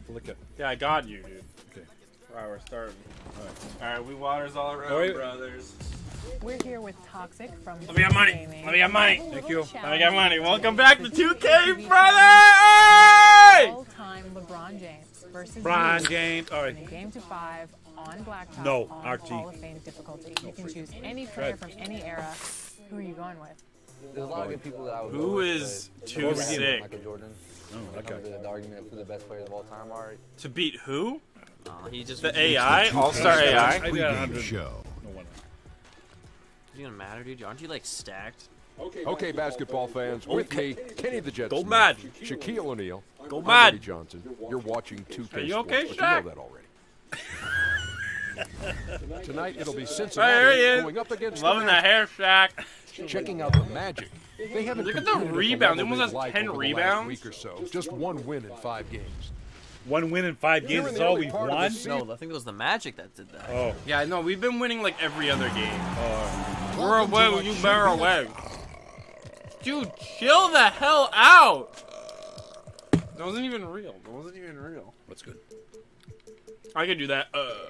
Flick it. Yeah, I got you, dude. Okay. All right, we're starting. All All right, we waters all around, All right. brothers. We're here with Toxic from Let me get money. Gaming. Let me get money. Thank you. Let me get money. Welcome back to 2K, brother! All-time LeBron James versus Bron you James. All in a right. game to 5 on Blacktop No, on RT. Hall of Fame difficulty. You can choose any player from any era. Who are you going with? There's a lot of good people that I would Who go with, is but too Michael sick? Michael Jordan. Oh, okay. The argument for the best players of all time are. To beat who? He just The AI? All-Star AI? I got 100. Show. No wonder. Is it gonna matter, dude? Aren't you like stacked? Okay, basketball fans, with me, Kenny the Jet Go Smith, mad. Shaquille O'Neal, Go I'm mad. Eddie Johnson. You're watching 2K Are you Sports, okay, but Shaq? you know that already. Tonight it'll be There he Cincinnati is. going up against Loving the the hair, Shaq. Magic. Checking out the Magic. They haven't Look at the competed at rebound. level They almost they'd has like 10 over the last rebounds. week or so. Just one win in 5 games. One win in 5 games Here in is the all early we've part of the won. season- No, I think it was the Magic that did that. Oh. Yeah, no, we've been winning like every other game. Oh. We're away, you better away. Dude, chill the hell out. That wasn't even real. That wasn't even real. That's good. I could do that.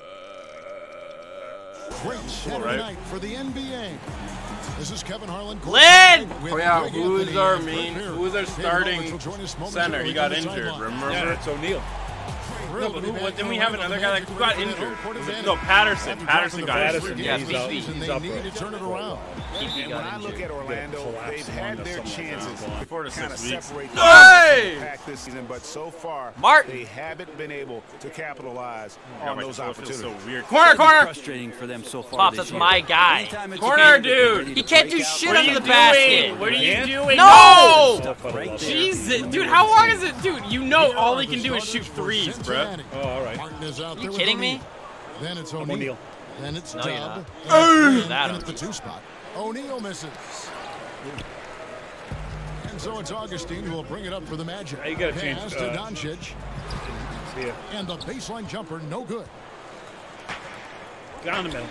Great Saturday right. night for the NBA. This is Kevin Harlan. Lynn! With Oh yeah, Greg who's Anthony our and main? Fred Who's our David starting Roberts will join us center? momentarily He got from the injured. sideline. Remember? Yeah, it's O'Neal. No, but who? Thrilled to be Didn't we back have on the another guy Magic who got with injured? home court Was it- advantage. No, Patterson. After Patterson dropping got the first injured. three Yeah, games he's of the out. season, He's they out needed for to turn it around. He got When I look injured. at Orlando, collapse they've on had or their something like chances that. 4 to kind 6 of weeks. separate Hey! pack this season, but so far Martin! they haven't been able to capitalize God, on my those controller feels opportunities. so weird. Corner, corner! frustrating for them so far. Pops, this that's year. my guy. Anytime it's a Corner, game that they're dude. ready He to can't break do out, shit What are under you the basket. doing? What are you doing? No! stuff right there. Jesus, dude, how long is it? Dude, you know all he can do is shoot threes, bro. Oh, all right. Martin is out You there with kidding me? O'Neal. Then it's I'm O'Neal. O'Neal. Then it's No, you're Dub. not. And That in at the O'Neal. 2 spot. O'Neal misses. And so it's Augustine who will bring it up for the Magic. You gotta change, Pass to Doncic. See ya. And the baseline jumper, no good. Down the middle.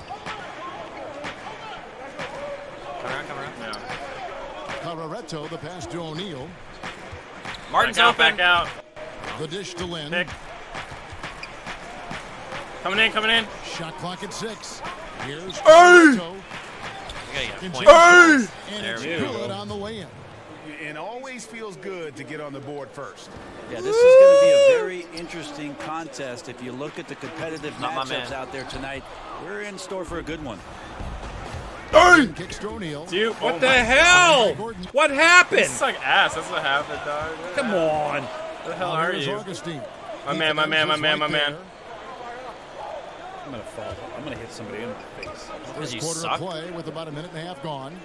Come around. Yeah. Cararetto, the pass to O'Neal. Martin's Back out, open. back out. The dish to Lynn. Pick. Coming in, coming in. Shot clock at 6. Here's Hey! Cararetto. You gotta get a And point. And There it's we go. good on the way in. It always feels good to get on the board first. Yeah, this is going to be a very interesting contest. If you look at the competitive Not my matchups man. out there tonight, we're in store for a good one. Kicks to O'Neal. Dude, What the hell? What happened? This is like ass. That's what happened, dog. Come on. What the hell are Here's you? Augustine. My man, my man, my man, my man. I'm going to fall. I'm going to hit somebody in the face. Because you Quarter suck. of play with about a minute and a half gone.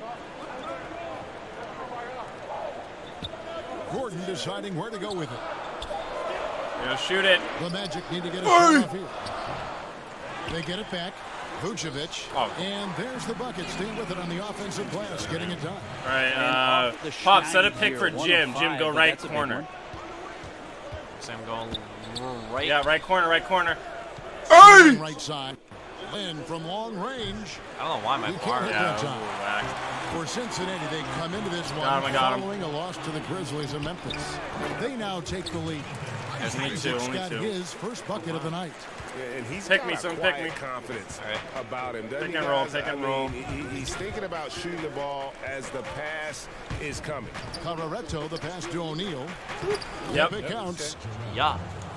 Gordon deciding where to go with it. Yeah, shoot it. The Magic need to get a shot off here. They get it back. Vucevic. Oh. And there's the bucket. Staying with it on the offensive glass. Getting it done. All right, And off the Pop, set a schneid pick here, for 1 of Jim. Jim, 5, go but right that's a big corner. one. So I'm going right. Yeah, right corner, right corner. Right side. Lynn from long range. I don't know why my He can't bar. hit Yeah, that that was a time. little whack. For Cincinnati, they come into this one Got him, I got him. following a loss to the Grizzlies of Memphis. They now take the lead. Yes, me too, He's me got too. his first bucket of the night. Yeah, and he's Pick got me, a son, pick quiet me. confidence All right. about him. doesn't Pick he, and roll, guys? pick and I mean, roll. He's thinking about shooting the ball as the pass is coming. Cararetto, the pass to O'Neal. Yep. It counts. Yeah.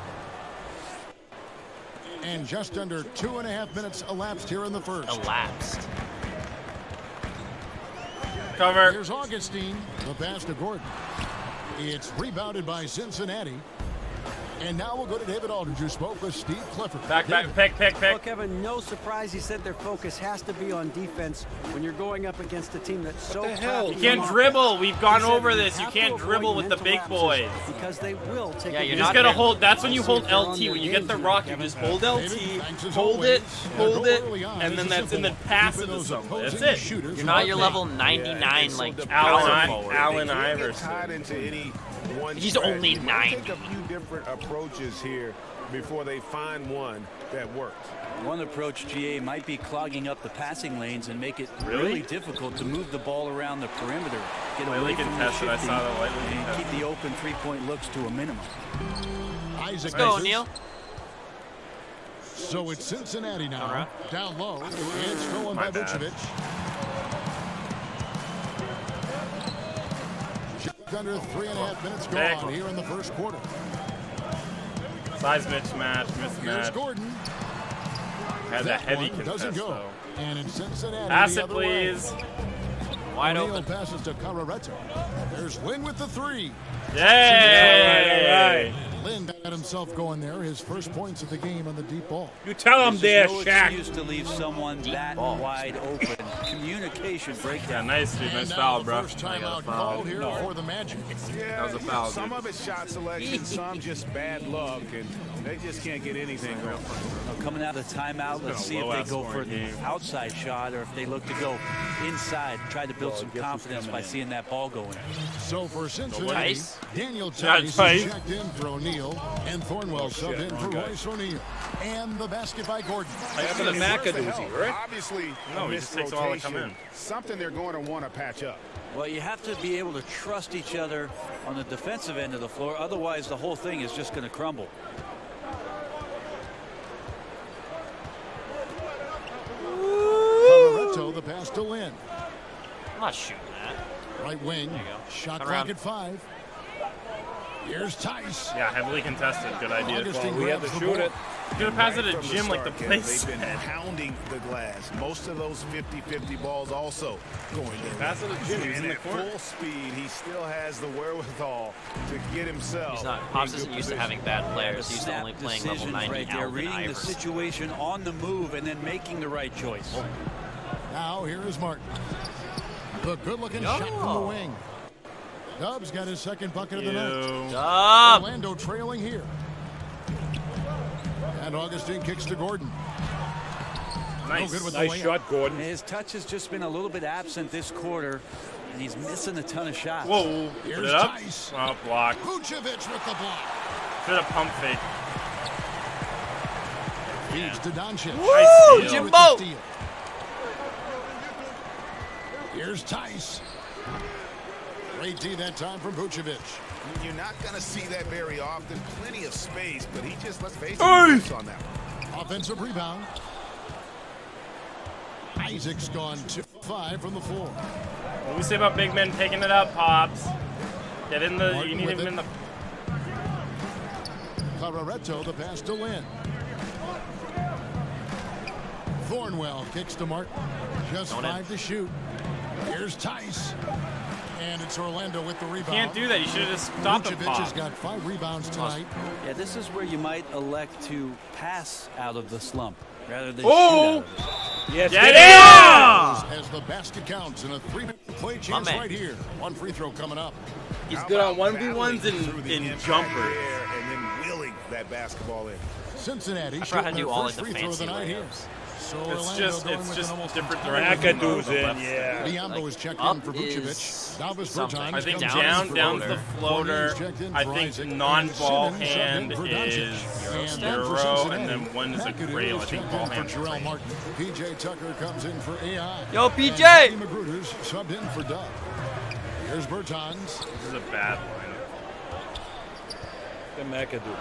And just under 2.5 minutes elapsed here in the first. Elapsed. Cover. Here's Augustine, the pass to Gordon. It's rebounded by Cincinnati. And now we'll go to David Aldridge, who spoke with Steve Clifford. Back, David. pick. Well, Kevin, no surprise he said their focus has to be on defense when you're going up against a team that's so the hell? tough. You can't dribble. We've gone over this. You can't dribble with the big boys. Because they will take Yeah, a you're You just not gotta hitting. hold. That's when you hold They're on LT. their When you get the games rock, here, you just Kevin. hold David, LT, thanks as hold always. it, hold it, Early on and is then a that's simple and then one. pass Keeping it to those someone. That's opposing it. shooters You're not off your base. level 99 so like the power Allen, forward. Allen They can't get Iverson. tied into any one He's strategy. only It might 90. take a few different approaches here before they find one that works. One approach, GA, might be clogging up the passing lanes and make it Really? really difficult to move the ball around the perimeter. get Lightly away from the contested. I shifting saw the lightly and contested. keep the open three-point looks to a minimum. Isaac Let's go, misses. O'Neal. So it's Cincinnati now. Alright. Down low. It's stolen by My bad. Vucevic. Just under 3.5 minutes Back. gone here in the first quarter. Size mismatch, Here's mismatch. Gordon. Had a That heavy one contest doesn't go. though. And it's Cincinnati Pass the it, other way. please. Wide O'Neal open. passes to Cararetto. There's Lynn with the three. Yay! Lynn got himself going there. His first points of the game on the deep ball. You tell him there, There's no Shaq. excuse to leave someone that wide open. Communication Yeah, breakdown. nice dude, And nice now foul, the bro. first timeout foul. called here for the Magic. Yeah, That was a foul, Some dude. of it's shot selection, some just bad luck, and they just can't get anything going. Coming out of the timeout, let's see if they go for the outside shot or if they look to go inside, try to build some confidence by seeing that ball going. So for Cincinnati, Tice. Daniel Yeah, Tice Tice. is checked in for O'Neal, and Thornwell subbed in for wrong guy. Royce O'Neal. And the basket by Gordon. After the McAdoozy, right? Obviously, No, a he just takes a while to come misrotation, in. something they're going to want to patch up. Well, you have to be able to trust each other on the defensive end of the floor. Otherwise, the whole thing is just going to crumble. Coloretto, the pass to Lynn. I'm not shooting that. Right wing. There you go. Shot Turn clock around. at 5. Here's Tice. Yeah, heavily contested. Good idea. Augustine We had grabs to the shoot ball. it. You could have passed it Right at from Jim like the start, Kev, place They've been said. pounding the glass. Most of those 50-50 balls also going in. Pass it to Jim. He's in And the at corner. full speed, he still has the wherewithal to get himself. He's not. in Pops good isn't used to position. having bad players. He's Snap only playing level decisions 90 right there, Alvin reading the Iverson. situation on the move and then making the right choice. Now here is Martin. The good-looking shot from the wing. Dubs got his second bucket of the night. Ew. Stop. Orlando trailing here. And Augustine kicks to Gordon. No good with the Nice layup. shot, Gordon. His touch has just been a little bit absent this quarter, and he's missing a ton of shots. Whoa. Put Here's it up. Tice. Oh, block. Vucevic with the block. Should have pump fake. Feeds to Doncic. Nice steal. With the Jimbo. steal. Here's Tice. Great D that time from Vucevic. You're not going to see that very often. Plenty of space, but he just, let's face it, Hey! missed on that one. Offensive rebound. Isaac's gone 2-5 from the floor. What do we say about big men taking it up, Pops? Get in the. Martin You need with him it. in the. Cararetto, the pass to Lynn. Thornwell kicks to Martin. Just Don't 5 to shoot. Here's Tice. And it's Orlando with the rebound. Can't do that. You should have just stopped the Vucevic pop. has got 5 rebounds tonight. Yeah, this is where you might elect to pass out of the slump rather than Oh! shoot out of it. Yes, Get get it! As the basket counts and a 3-minute play chance man. right here. One free throw coming up. He's How good on about 1v1s through the in impact jumpers. there and then wheeling that basketball in. Cincinnati I forgot how shooting to do their all like first the free throw of the fancy night here. layups. So It's Orlando just going it's with just an almost different entirely directions. on McAdoo's the in, left yeah. side. Diambo Like, is checked up in for is Vucevic. Davis something. Bertans I think comes down in down's for the Gordon. floater. Fournier's checked in I for think Isaac. non-ball And Simmons hand subbed in for is Doncic. And then for Euro, Cincinnati, and then one is a McAdoo Grail. I is think checked ball in hand for is Jarrell Grail. Martin. P.J. Tucker comes in for AI. Yo, And PJ. Matty Magruder's subbed in for Dub. Here's Bertans. This is a bad lineup. The McAdoo.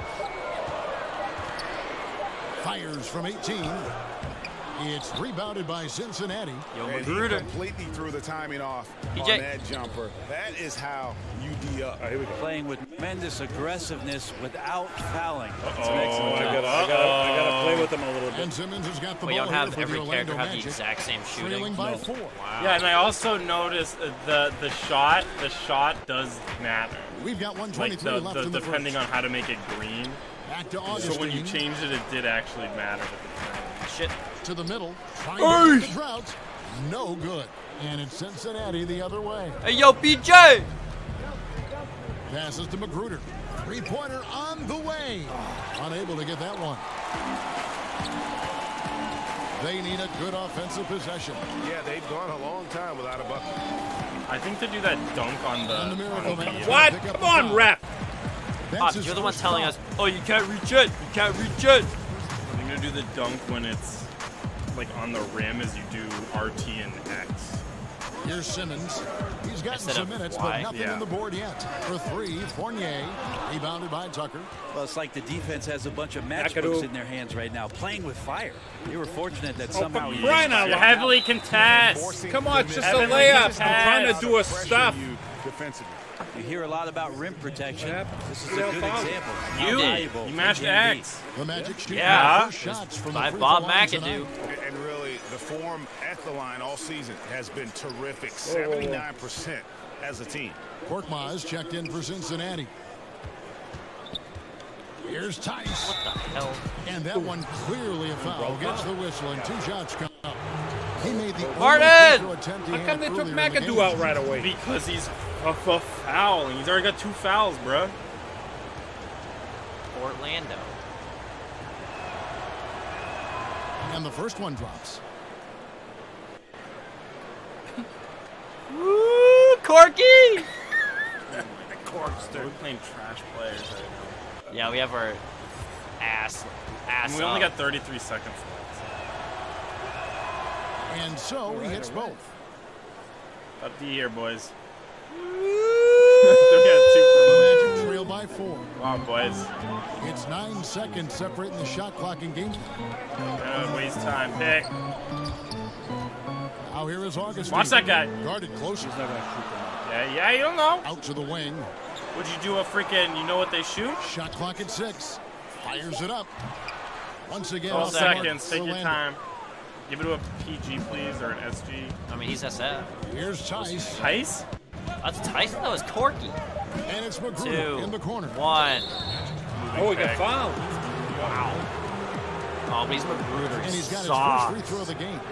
Fires from 18. It's rebounded by Cincinnati. Yo, And he Magruder. completely threw the timing off on PJ. that jumper. That is how you D up. All right, here we go. Playing with tremendous aggressiveness without fouling. It's an Oh, excellent I job. gotta play with him a little bit. And Simmons has got the Well, you ball don't here have for every the Orlando character have the Magic. exact same Trailing shooting. by 4. Wow. Yeah, and I also noticed the shot does matter. We've got Like 123 left in the depending first. on how to make it green. Back to So Augustine. when you changed it, it did actually matter. Shit. To the middle. Trying to beat the drought. No good. And it's Cincinnati the other way. Hey, yo, PJ. Passes to Magruder. Three-pointer on the way. Unable to get that one. They need a good offensive possession. Yeah, they've gone a long time without a bucket. I think to do that dunk on the. And the Miracle Man. the What? Pick up Come the on, foul. ref. That's Pops, his you're the one first telling foul. us, oh, you can't reach it. You can't reach it. I'm gonna do the dunk when it's like on the rim as you do RT and X. Here's Simmons. He's gotten Instead some of minutes, why. but nothing on the board yet. For three, Fournier. Rebounded by Tucker. Well, it's like the defense has a bunch of matchbooks in their hands right now, playing with fire. They were fortunate that somehow for crying out loud. Heavily contest. Come on, it's just a layup. I'm trying to do a stuff. Defensively. You hear a lot about rim protection. This is a good example. You mashed X. The Magic shoot Yeah. first shots from the By free Bob throw line McAdoo. tonight. And really, the form at the line all season has been terrific. 79% as a team. Korkmaz checked in for Cincinnati. Here's Tice. What the hell? And that one clearly a foul. Gets the whistle and 2 shots come up. He made the Martin! only free throw attempt he How had come they took earlier in the McAdoo game. out right away? Because he's a fouling. He's already got 2 fouls, bro. Orlando. And the first one drops. Woo, Corky! We're playing trash players right now. Yeah, we have our ass And we only up. got 33 seconds left. And so he hits both. Up the year, boys. The Magic trail by 4. Come on, boys. It's 9 seconds separating the shot clock and game. Don't waste time. Pick. Now here is Augustine. Watch that guy. Guarded closer. Yeah, you don't know. Out to the wing. Would you do a freaking, you know what they shoot? Shot clock at 6. Fires it up. Once again, 12 off the mark seconds. for Take your Orlando. time. Give it to a PG, please, or an SG. I mean, he's SF. Here's Tice. Tice? That's Tyson. That was Corky. And it's McGruder 2, in the corner. 1. Oh, he got fouled. Wow. Oh, but he's Magruder. And he's got his Sucks. first free throw of the game.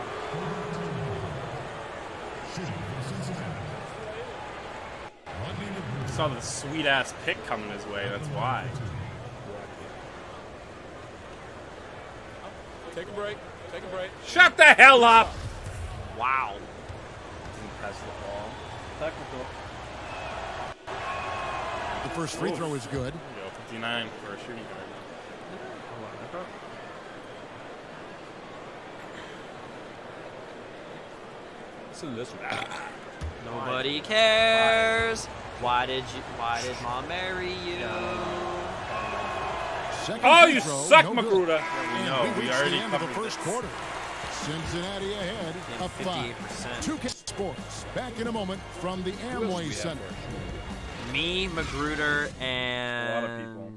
Saw the sweet ass pick coming his way. That's why. Take a break. Take a break. Shut the hell up! Wow. Didn't pass the ball. Technical. The first free throw is good. There we go, 59 for a shooting guard. Listen to this one. Nobody cares. Why did Mom marry you? Second Oh, free you throw, suck, no good. Magruder. And No, we we reached already the end of the covered first this. quarter. Cincinnati ahead, up 5. 58%. 2K Sports. Back in a moment from the Amway Center. Me, Magruder, and A lot of people.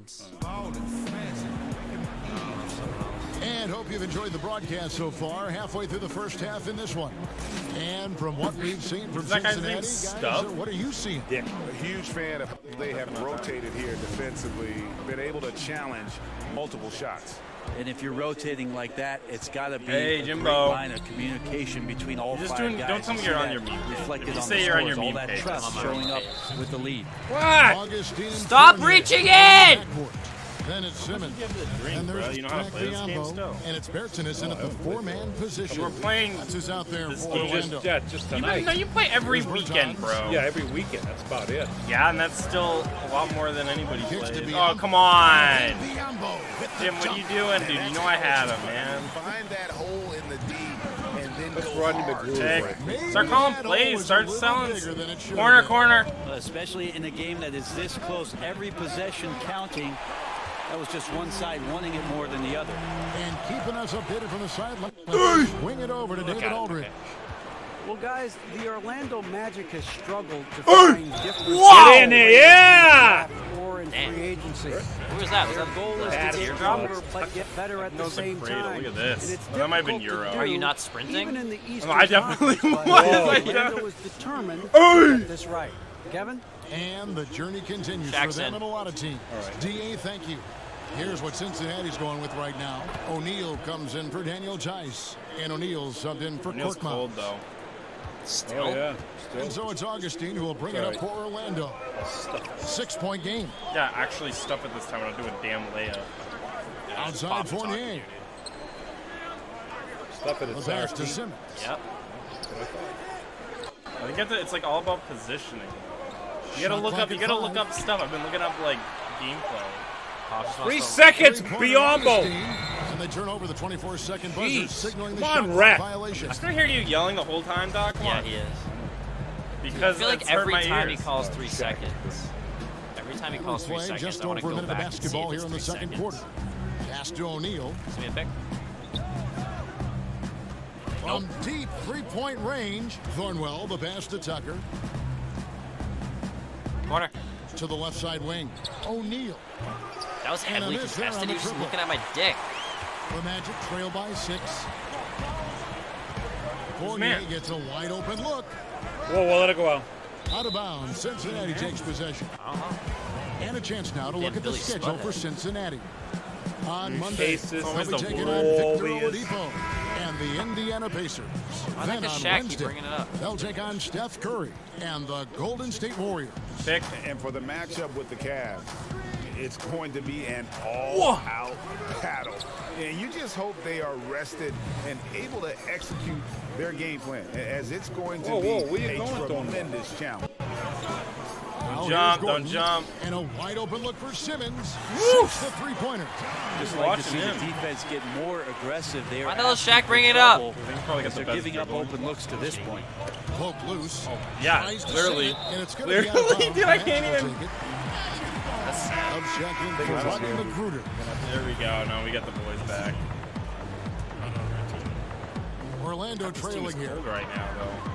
And hope you've enjoyed the broadcast so far. Halfway through the first half in this one. And from what we've seen from Is that guy's Cincinnati, name guys, Stubb? what are you seeing? A huge fan of how they have rotated here defensively, been able to challenge multiple shots. And if you're rotating like that, it's got to be Hey, a Jimbo. great line of communication between all You're just 5 doing- guys. don't tell me You you're see on that your meme page. reflected If you on say the you're on scores, your all meme that page, trust I'm on showing my up page. with the lead. What? Augustine Stop Fournier reaching in! backcourt. Then it's Simmons. Give it a drink, And bro. there's You know how to play this game Tagliambo, still. and it's Bertinason at the 4-man position. We're playing That's who's out there this for game. Orlando. Just You, tonight. no, you play every Here's weekend, bro. Yeah, every weekend. That's about it. Yeah, and that's still a lot more than anybody Kicks to plays. Biombo. Oh, come on. Biombo with the Jim, what are you jump. doing, dude? You know I had him, man. Find that hole in the D and then Let's go Rodney hard. McGruder. Check. Right. Maybe Start calling that plays. hole is a Start little selling. bigger than it should Corner, have been. corner. Especially in a game that is this close, every possession counting. That was just one side wanting it more than the other. And keeping us updated from the sideline. Swing it over to David Aldridge. Well, guys, the Orlando Magic has struggled to find different Get in there, yeah! or in free agency. Who was that? Was Their that goal is Bad to get teardrop? stronger but get better at the Nose same and cradle. time. Look at this. And it's That might have been difficult to Euro. Are you do, not sprinting? Even in the Eastern I definitely Conference, was. but Like Orlando that. was determined to get this right. Kevin? And the journey continues for Jackson. them and a lot of teams. DA, thank you. Here's what Cincinnati's going with right now. O'Neal comes in for Daniel Tice. And O'Neal's subbed in for Neil's Korkmaz. cold, though. Still? Oh, yeah. And so it's Augustine who will bring it up for Orlando. 6-point game. Yeah, actually stuff it this time. I'm not doing a damn layup. Outside Fournier. Stuff it. The It's pass our to team. Simmons. Yep. I think it's like all about positioning. You gotta Shot look clock up. You at gotta 5. look up stuff. I've been looking up like gameplay. 3 seconds, Three-pointer Biombo. Augustine. And they turn over the 24-second buzzer, Jeez. signaling the Come on, shot ref. violation. I still hear you yelling the whole time, Doc. Come Yeah, on. he is. Because I feel like it's hurt every my time ears. he calls 3 seconds. Every time he calls 3 Play seconds, just I want to over a go minute of back and see basketball if here it's in the 3 second seconds. quarter. Pass to O'Neal. Give me a pick. From deep three-point range, Thornwell, the pass to Tucker. Corner. To the left side wing, O'Neal. That was And a heavily miss there contested. on He the was just triple. looking at my dick. The Magic trail by 6. Fournier man? gets a wide open look. Whoa, let it go out. Out of bounds, Cincinnati takes possession. And a chance now to look at the Billy schedule Spud for it. Cincinnati. On Monday, Cases, they'll always be the taking on Victor Warriors. Oladipo and the Indiana Pacers. Why Then does on Shaq keep Wednesday, bringing it up? they'll take on Steph Curry and the Golden State Warriors. Pick. And for the matchup with the Cavs, it's going to be an all-out battle. And you just hope they are rested and able to execute their game plan, as it's going to Where be you a going, Thornwell? tremendous challenge. Now jump, here's don't jump. And a wide open look for Simmons. Shoots the three-pointer. Just like to watching see him. the defense get more aggressive. They are Why the hell is asking Shaq for bringing it up? trouble I think he's probably got as the they're best giving up dribble. open looks to this point. Poke loose. Yeah, Tries to clearly. save it, and it's gonna be out of Clearly, bounds. dude, I Max can't will even. take it. Of Shaq in for Rodney Magruder. There we go. No, we got the boys back. Orlando This team is trailing here. cold right now, though.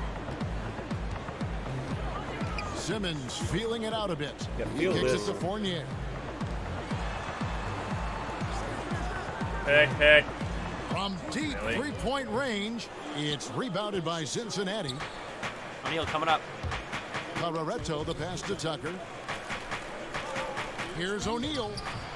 Simmons feeling it out a bit. Yeah, He feel kicks this. it to Fournier. Pick. From deep Really? three-point range, it's rebounded by Cincinnati. O'Neal coming up. Cararetto, the pass to Tucker. Here's O'Neal.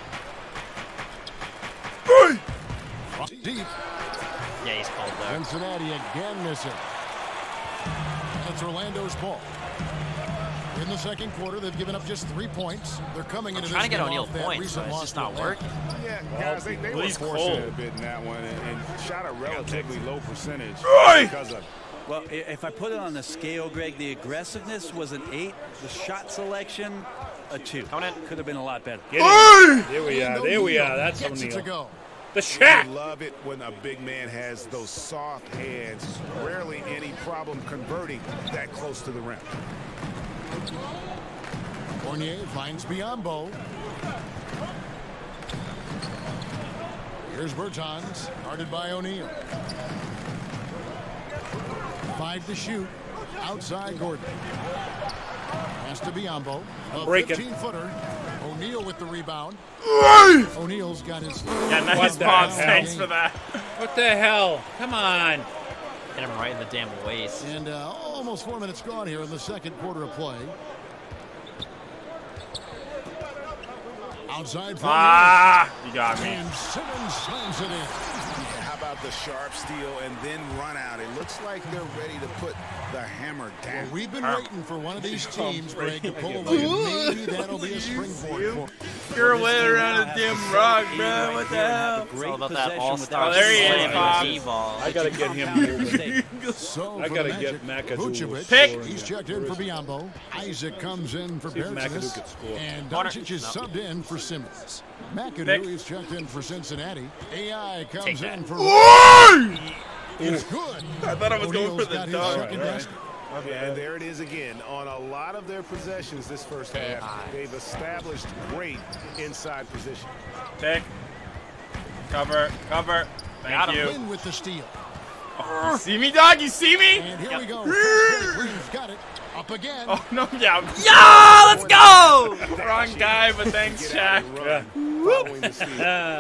Deep. Yeah, he's cold there. Cincinnati again missing. It's Orlando's ball. In the second quarter, they've given up just 3 points. They're coming into Trying to this get game O'Neal off that points, recent but it's loss just to not Atlanta. working. Yeah, guys, they were he's forcing cold. it a bit in that one and shot a relatively low percentage because of it. Well, if I put it on the scale, Greg, the aggressiveness was an 8. The shot selection, a 2. Coming in. Could have been a lot better. Get him. There we are. There we are. That's Gets it to O'Neal. go. The I Shaq. love it when a big man has those soft hands. Rarely any problem converting that close to the rim. Fournier finds Biombo. Here's Bertans, guarded by O'Neal. 5 to shoot. Outside Gordon. Pass to Biombo. A Break it. 15-footer. O'Neal with the rebound. O'Neal's got his. Yeah, nice What the box. hell? Thanks for that. What the hell? Come on. Hit him right in the damn waist. And almost 4 minutes gone here in the second quarter of play. Outside Fournier. Ah, you got me. And Simmons slams it in. How about the sharp steal and then run out? It looks like they're ready to put the hammer down. We've been waiting for one of these teams, Greg, to pull Break away. it. Maybe that'll be a springboard for You're way around a damn rock, bro. What the hell? It's all about that all-star Oh, there he is, slamming Bob. the D-ball. I gotta get him moving. So I for gotta the get Magic, McAdoo. Vucevic, Pick. he's checked in for Biombo. Isaac comes in for See if McAdoo Bertans. could score. And Corner. Doncic is No. subbed in for Simmons. McAdoo Pick. is checked in for Cincinnati. AI Take comes that. in for. It's good. I thought I was going O'Neal's for the got his dunk. second basket. And there it is again. On a lot of their possessions this first half, they've established great inside position. Pick. Cover. Got Thank him. you. Win with the steal. You see me, dog? You see me? And here we go. Green's got it. Up again. Oh, no, yeah. Yo, let's go! Wrong guy, but thanks, Shaq. Following the steal.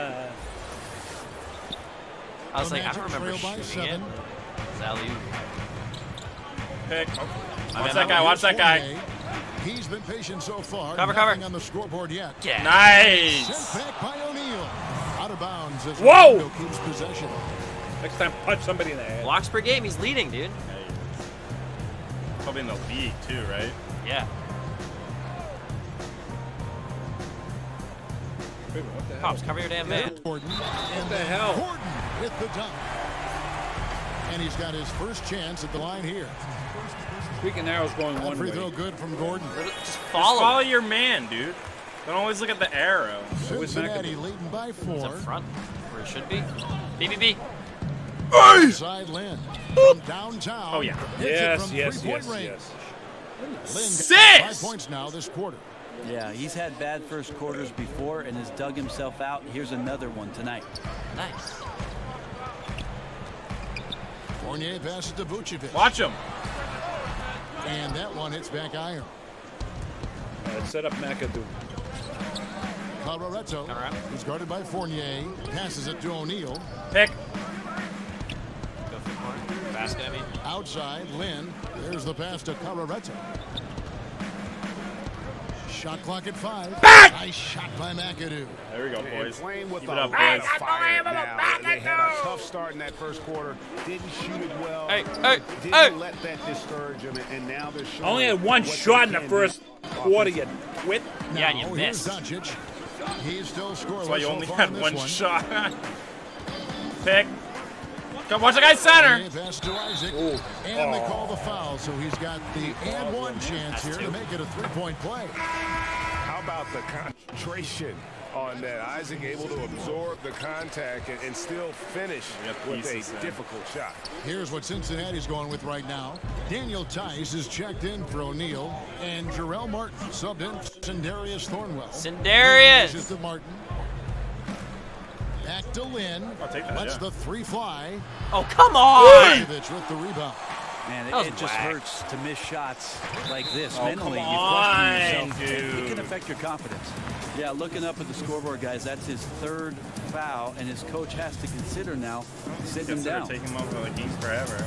I was The like, I don't Magic remember trail by shooting it. 7. Alley-oop. Pick. I'm Watch in, that I'm guy. in. Watch that guy. Fournier. He's been patient so far. Cover, Nothing cover. on the scoreboard yet. Yeah. Nice. Sent back by O'Neal. Out of bounds as Whoa! Orlando keeps possession. Next time, punch somebody in the head. Blocks per game, he's leading, dude. Probably in the league, too, right? Yeah. Wait, what the hell? Pops, cover your damn man. Gordon. And the then hell? Gordon with the dunk. And he's got his first chance at the line here. Speaking arrows going That one free way. throw good from Gordon. Just Follow follow. your man, dude. Don't always look at the arrow. Cincinnati leading by It's 4. in front, where it should be. BBB. Side Lynn from downtown. Oh, yeah. Hits it Yes, from yes, three-point yes, range. yes. Lynn got 5 points now this quarter. Yeah, he's had bad first quarters before and has dug himself out. Here's another one tonight. Nice. Fournier passes to Vucevic. Watch him. And that one hits back iron. Set up McAdoo. Colorado is guarded by Fournier. Passes it to O'Neal. Pick. Go for the corner. Basket, I mean. Outside, Lynn. There's the pass to Colorado. Shot clock at 5. Nice shot by McAdoo. There we go, And boys. playing with Keep a it up, lot boys. of fire now. They had a tough start in that first quarter. Didn't shoot it well. Didn't let that discourage them. And now they're showing. Only had one what shot in they the can first do. quarter, you twit. Yeah, and you Now, missed. here's Doncic. He's still scoreless. That's why you so only far had in this one shot. Pick. Come watch the guy Fournier center. pass to Isaac. And they call the foul, so he's got the and one chance here to make it a 3-point play. How about the concentration on that? Isaac able to absorb the contact and still finish with a difficult shot. Here's what Cincinnati's going with right now. Daniel Tice is checked in for O'Neal, and Jarrell Martin subbed in for Sindarius Thornwell. Sindarius! To Martin. Back to Lynn. I'll take that, Lets yeah. the 3 fly. Oh, come on! Vucevic with the rebound. Man, That was it just whack. hurts to miss shots like this. Oh, Mentally, come you on, question yourself. dude. It can affect your confidence. Yeah, looking up at the scoreboard, guys, that's his 3rd foul, and his coach has to consider now sitting him down. Take him off for the games forever.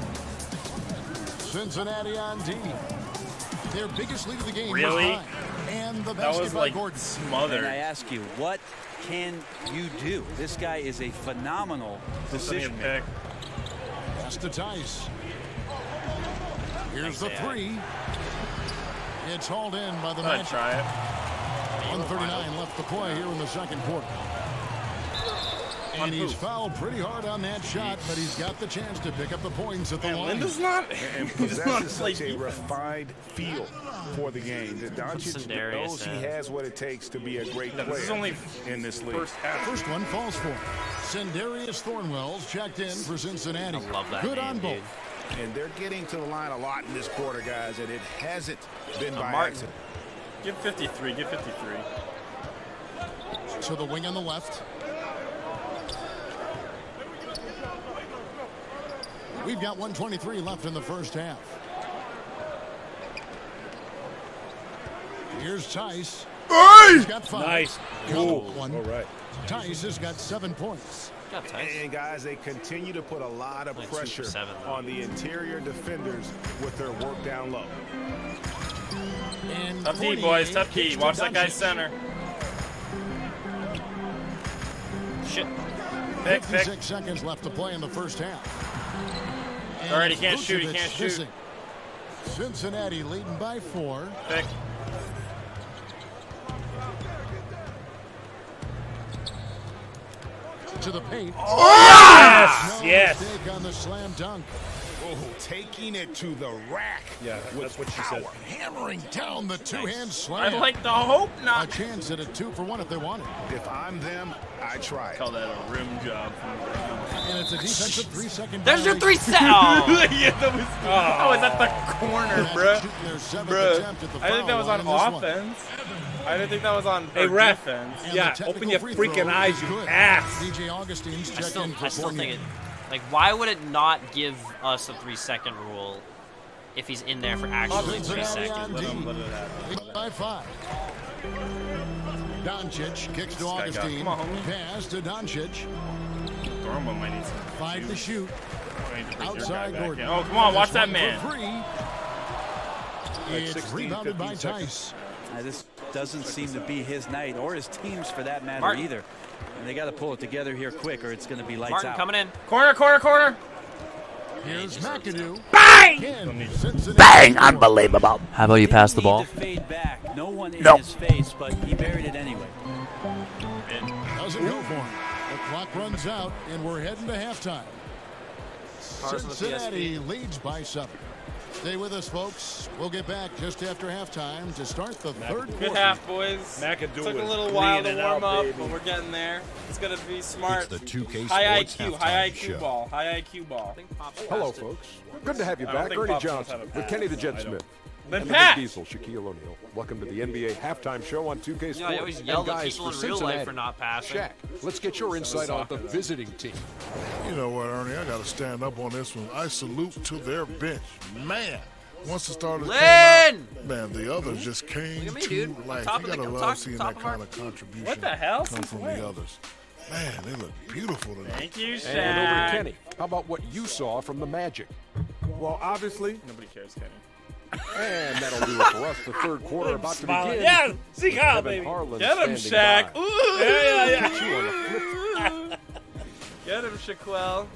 Cincinnati on D. Their biggest lead of the game Really? was high. And the That basket was by like Gordon. smothered. And I ask you, what can you do? This guy is a phenomenal decision maker. Pick. Pass to Tice. Here's the 3. It's hauled in by the I'd Magic. try it. 1:39 left to play here in the second quarter. And he's fouled pretty hard on that shot, but he's got the chance to pick up the points at the line. Linda's not. And He does not possesses play such a defense. refined feel for the game. That Doncic Sindarius knows he in. has what it takes to be a great No, player this is only in this league. First half. First one falls for him. Sindarius Thornwell's checked in for Cincinnati. I love that Good name, on both. dude. And they're getting to the line a lot in this quarter, guys, and it hasn't been by Martin. accident. Give 53. Give 53. To the wing on the left. We've got 1:23 left in the first half. Here's Tice. He's got 5. Nice. Cool. Cool. One. All right. Tice has got 7 points. Got Tice. And guys, they continue to put a lot of Like 2 for pressure 7, though. on the interior defenders with their work down low. And Tough D, Fournier boys. Tough D. kicks to Watch that guy Doncic. center. Shit. Pick. 56 seconds left to play in the first half. And All right, he can't shoot, he Vucevic can't shoot. missing. Cincinnati leading by 4. Pick. To the paint. Yes! No Yes! mistake on the slam dunk. Oh, taking it to the rack. Yeah, that's what she said. Hammering down the two-hand I slam. like the hope A not. chance at a 2 for 1 if they want it. If I'm them, I try it. Call that a rim job. And it's a defensive 3-second There's your violation. 3 set. Oh. Yeah, that was at the corner, Magic bruh. shooting their 7th Bruh. attempt at the I think that foul was line on in this one. offense. I didn't think that was on Hey, ref. defense. And Yeah, the technical open your free freaking throw eyes, is you good. ass. DJ Augustine's checked in for I still Fournier. think it. Like, why would it not give us a 3-second rule if he's in there for actually 3 Cincinnati seconds? on Let D. him let it happen. Lead by 5. Doncic kicks to guy got- Augustine. come on, homie. Pass to Doncic. Thormo might need some. 5 to shoot. Might need to bring your Outside guy back Gordon. in. Oh, come on, watch that That's one man. for 3. It's 16, rebounded by 15 Tice. This doesn't seem to be his night, or his team's for that matter Martin. either. And they got to pull it together here quick, or it's going to be lights Martin out. coming in. Corner. Here's McAdoo. Bang! Again, Cincinnati. Bang! Unbelievable. How about you pass the Didn't ball? need to fade back. No one in No. his face, but he buried it anyway. Doesn't go for him. The clock runs out, and we're heading to halftime. Cars on the Cincinnati leads by 7. Stay with us, folks. We'll get back just after halftime to start the third Good quarter. half, boys. McAdoo Took a was little while to cleaning warm out, up, baby. but we're getting there. It's gonna be smart. It's the 2K high Sports IQ, halftime high IQ show. ball, high IQ ball. Hello, folks. Good to have you I don't back. think Ernie Pops knows Johnson how to with Kenny the pass. Jet I Smith. Then and pass. the Big Diesel, Shaquille O'Neal. Welcome to the NBA halftime show on 2K Sports. You know, I always And yell at guys, people for in real life Cincinnati, for not passing. Shaq, let's get your insight on the visiting team. You know what, Ernie? I got to stand up on this one. I salute to their bench. Man, once the starters came out, man, the others just came to life. You got to love seeing that kind of contribution What the hell? come from the others. Man, they look beautiful tonight. Thank you, Shaq. And over to Kenny. How about what you saw from the Magic? Well, obviously, nobody cares, Kenny. And that'll do it for us. The third quarter about to begin. Yeah, see Kyle, Kevin baby. Harlan Get him, standing Shaq. by. Ooh, yeah. Get you on the flip. Get him, Shaquille.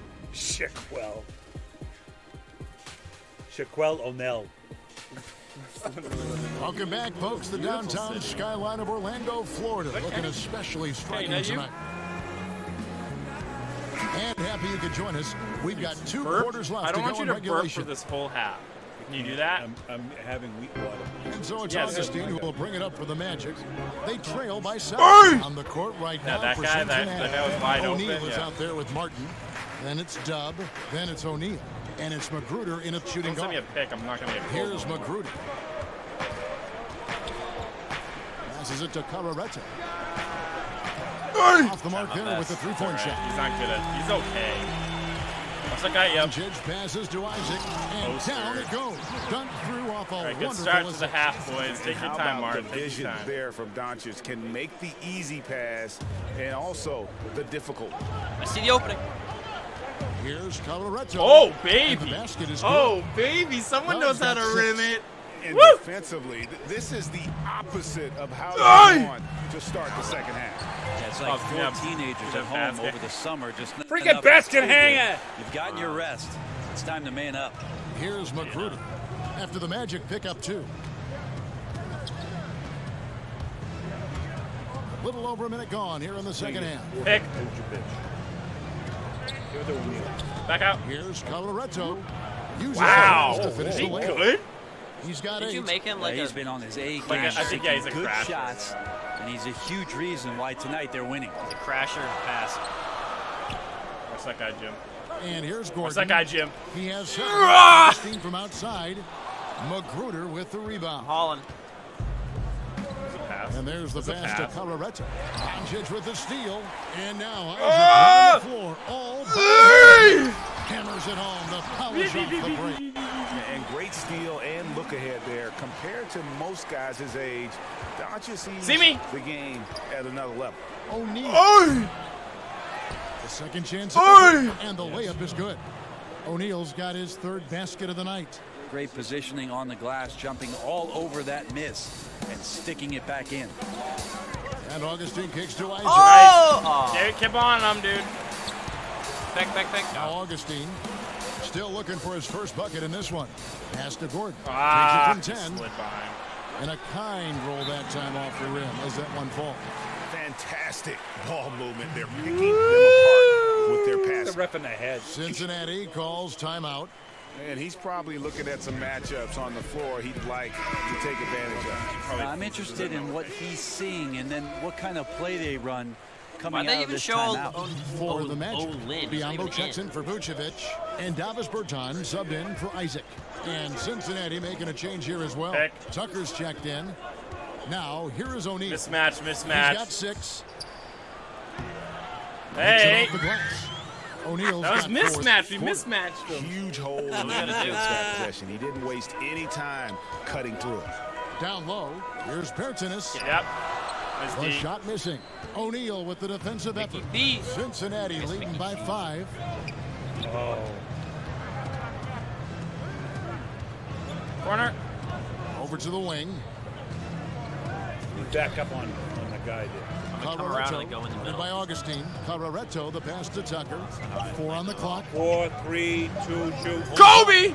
Shaquille O'Neal. Welcome back, folks. The downtown skyline of Orlando, Florida, looking especially striking tonight. And happy you could join us. We've got 2 quarters left I don't to want go you in to burp regulation. for this whole half. Can you do that? I'm having wheat water. And so it's Yes. Augustine who will bring it up for the Magic. They trail by 7 on the court right now that for guy, that Cincinnati. guy was wide O'Neal open, is yeah. out there with Martin. Then it's Dub. Then it's O'Neal. And it's Magruder in a shooting Don't send me guard. a pick. I'm not going to get Here's Magruder. Passes it to Carreretto. Off the mark there with the three-point shot. He's not good at. He's okay. What's that guy? Yep. Doncic passes to Isaac, and Poster. down it goes. Dunked through off a All right, good wonderful start to assist. the half, boys. Take your How time, about Martin. the Take your vision time. there from Doncic can make the easy pass and also the difficult. I see the opening. Here's Carreretto. Oh, And baby. the basket is Oh, good. baby. Someone Doug's knows how to got rim 6. it. And Woo! defensively, this is the opposite of how Aye! you want to start the second half. Yeah, it's like Oh, 4 yeah. teenagers Yeah, at home basket. over the summer. Just not Freaking enough basket to hanger! You've gotten your rest. It's time to man up. Here's Magruder. After the Magic pick up 2. A little over a minute gone here in the second half. Pick. Hold your bitch. Give it to O'Neal. Back out. Here's Carreretto. Uses Wow. his to finish He the layup. good? He's got Did 8. you make him like He's a been on his A game. Like I think, yeah, he's a good crasher. shots, and he's a huge reason why tonight they're winning. crasher pass? What's that guy, Jim? And here's Gordon. What's that guy, Jim? He has 7. Augustine from outside. Magruder with the rebound. Holland. It's a pass. And there's the It's a pass to pass. Carreretto. Doncic with the steal. And now Isaac on the floor. All by hammers it home to polish off the break. And great steal and look ahead there. Compared to most guys his age, Doncic sees See me? the game at another level. O'Neal. The second chance. And the layup is good. O'Neal's got his 3rd basket of the night. Great positioning on the glass, jumping all over that miss and sticking it back in. And Augustine kicks to Isaac. Oh! Dude, keep on him, dude. Back. Now Augustine still looking for his first bucket in this one. Pass to Gordon. Ah, Takes it from 10. slid by him. And a kind roll that time off the rim as that one falls. Fantastic ball movement. They're picking them apart with their The passing. ref in the head. Cincinnati calls timeout. And he's probably looking at some matchups on the floor he'd like to take advantage of. I'm interested in what he's seeing and then what kind of play they run coming Why'd out they of even this show timeout. For the Magic, Olin? He's not Biombo even checks in. in for Vucevic, and Davis Bertan subbed in for Isaac. And Cincinnati making a change here as well. Pick. Tucker's checked in. Now, here is O'Neal. Mismatch. He's got 6. Hey. Off the glass. O'Neal's That was got mismatch. 4. We mismatched him. Huge hole in we gotta do? that possession. He didn't waste any time cutting through it. Down low, here's Pertinis. Yep. Nice The D. shot missing. O'Neal with the defensive effort. B. Cincinnati leading by 5. Oh. Corner. Over to the wing. You back up on the guy there. I'm gonna come around and go in the Guarded middle. by Augustine. Carreretto, the pass to Tucker. 4 on the clock. 4, 3, 2, shoot. Kobe!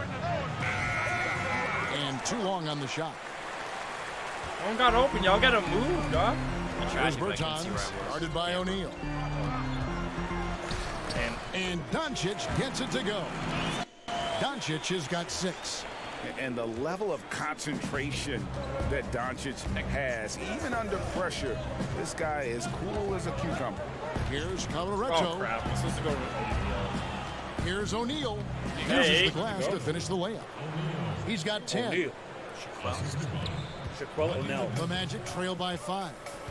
And too long on the shot. No one got open. Y'all gotta move, dog. Here's Bertans, guarded by O'Neal. And Doncic gets it to go. Doncic has got 6. And the level of concentration that Doncic has, even under pressure, this guy is cool as a cucumber. Here's Oh, Carreretto. crap. I'm supposed to go with Here's O'Neal. Hey. Uses the glass to finish the layup. He's got 10. O'Neal. Shaquille O'Neal. The Magic trail by 5.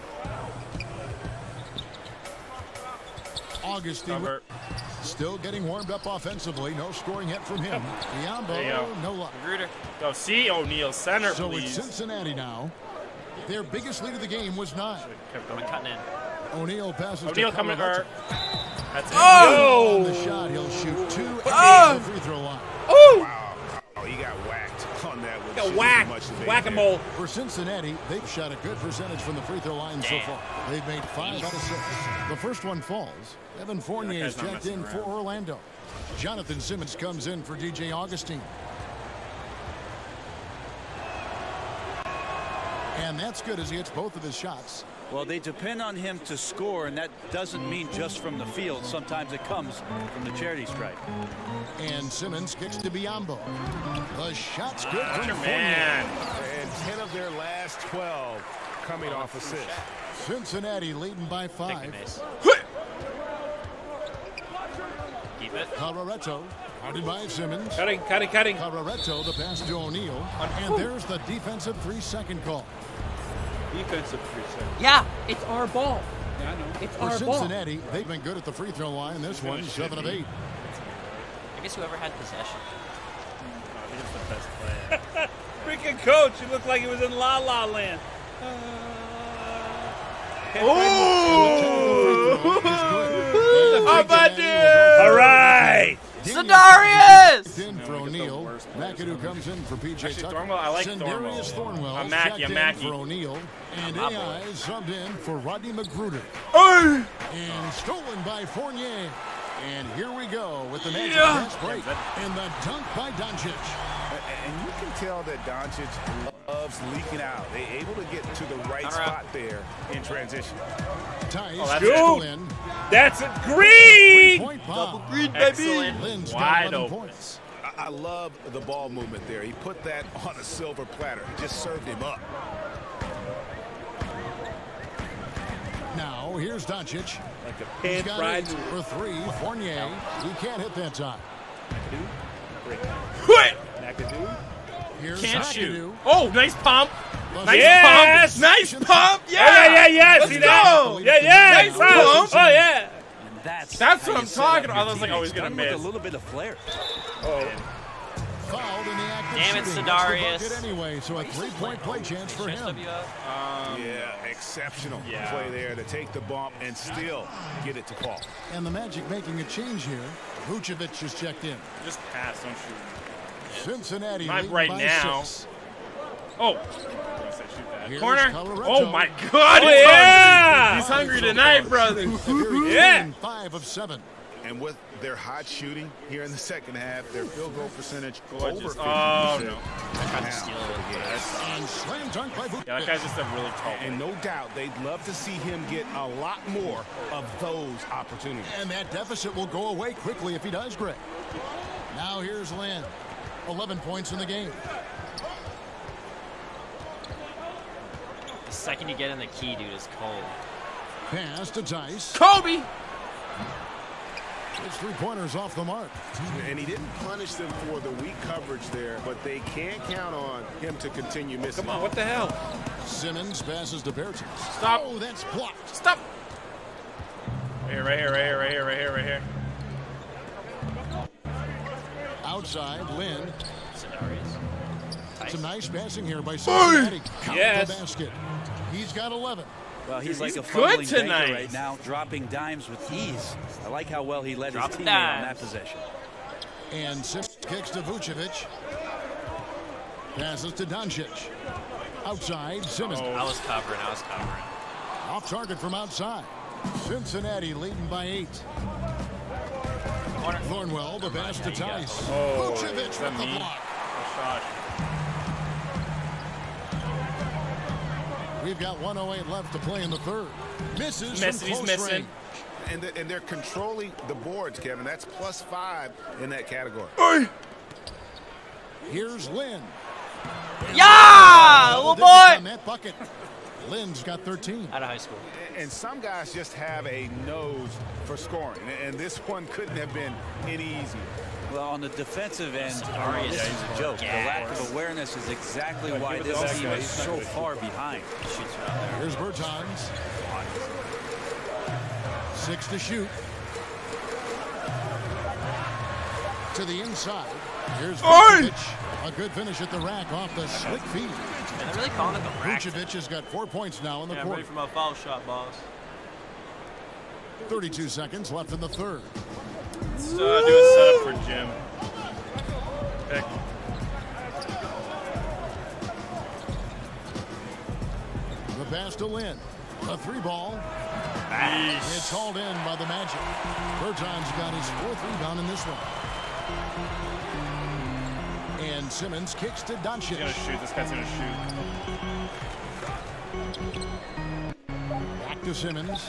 Augustine still getting warmed up offensively. No scoring hit from him. Biyombo, no luck. Magruder. Go see O'Neal center, so please. it's Cincinnati now. Their biggest lead of the game was 9. I'm cutting in. O'Neal passes O'Neal to coming to Colorado. That's it. Oh! On the shot, he'll shoot 2 at the free throw line. Wow. Oh, he got whacked on that one. Got whacked. Whack-a-mole. For Cincinnati, they've shot a good percentage from the free throw line so far. They've made 5 out of 6. The first one falls. Evan Fournier is checked in for Orlando. Jonathan Simmons comes in for DJ Augustine. And that's good as he hits both of his shots. Well, they depend on him to score, and that doesn't mean just from the field. Sometimes it comes from the charity stripe. And Simmons kicks to Biyombo. The shot's good from Fournier. Man. And 10 of their last 12 coming off assists. Cincinnati leading by 5. Keep it. Colorado, guarded by Simmons. Cutting. Colorado, the pass to O'Neal. And there's the defensive 3-second call. Defensive 3-second. Yeah, it's our ball. Yeah, I know. It's For our Cincinnati, ball. they've been good at the free throw line. This one, 7 of 8. I guess whoever had possession. He's the best player. Freaking coach, he looked like he was in La La Land. How about this? All right. Sedarius! In for O'Neal. McAdoo comes in for PJ Actually, Tucker. Thornwell, I like Sendarius Thornwell. I'm Mackey, checked I'm in Mackey. for O'Neal. And My AI subbed in for Rodney Magruder. Hey! And stolen by Fournier. And here we go with the Magic fast break. And the dunk by Doncic. And you can tell that Doncic loves leaking out. They're able to get to the right spot there in transition. Tice Good. That's a green. Double green, baby. Lynn's got Wide 11 open. points. I love the ball movement there. He put that on a silver platter. Just served him up. Now, here's Doncic. Like a He's pan got fried 8 for 3. Fournier. He can't hit that time. McAdoo. Here's Can't McAdoo. shoot. Oh, nice pump. Nice Yes! pump. Nice pump. Yeah. Oh, yeah. Let's See go. that? Yeah. Nice pump. Oh, yeah. And that's That's how what you I'm set talking up about. your I was like, oh, he's teammates. gonna Done with miss. a little bit of flair. Fouled in the act of Damn it, shooting. Sedarius. Gets the bucket anyway, so a 3-point play chance for him. Yeah, exceptional play there to take the bump and still get it to fall. And the Magic making a change here. Vucevic is checked in. Just pass, don't shoot. Cincinnati Not leading right by now. 6. Oh. Here's Corner. Colorado. Oh my God. Oh, He's yeah. hungry. He's hungry tonight, brother. Yeah. 5 of 7. And with their hot shooting here in the second half, their field goal percentage Gorgeous. over 50%. Oh, no. I tried to steal it. And slam dunk by Vucevic. Yeah, that guy's just a really tall And no doubt, they'd love to see him get a lot more of those opportunities. And that deficit will go away quickly if he does, Greg. Now here's Lynn. 11 points in the game. The second you get in the key, dude, is cold. Pass to Tice. Kobe. His 3-pointers off the mark. And he didn't punish them for the weak coverage there, but they can't count on him to continue missing. Come on, what the hell? Simmons passes to Bertans. Stop. Oh, that's blocked. Stop. Right here. Outside, Lynn. Sedarius. Some nice passing here by Cincinnati. Count Yes. the basket. He's got 11. Well, he's like a good fumbling tonight. banker right now, dropping dimes with ease. I like how well he led his Dropping teammate on that dimes. possession. And Simmons kicks to Vucevic. Passes to Doncic. Outside, Simmons. I was covering. Off target from outside. Cincinnati leading by 8. Corner. Thornwell, the pass to Tice. Oh, Vucevic is with that the me? block. Shot. We've got 1:08 left to play in the third. Misses from He's close missing. range. And they're controlling the boards, Kevin. That's +5 in that category. Here's Lynn. Yeah, little Double digits boy. on that bucket. Lynn's got 13. Out of high school. And some guys just have a nose for scoring. And this one couldn't have been any easier. Well, on the defensive end, this is a joke. The lack of awareness is exactly why this team is so far behind. Here's Bertans. 6 to shoot. To the inside. Here's Vucevic. A good finish at the rack off the slick feed. And they're really calling it the rack. Vucevic has got 4 points now in the I'm quarter. ready for my foul shot, boss. 32 seconds left in the third. Let's do a setup for Jim. Pick. The pass to Lynn. A 3-ball. Nice. It's hauled in by the Magic. Bertans got his 4th rebound in this one. And Simmons kicks to Doncic. He's gonna shoot. This guy's gonna shoot. Back to Simmons.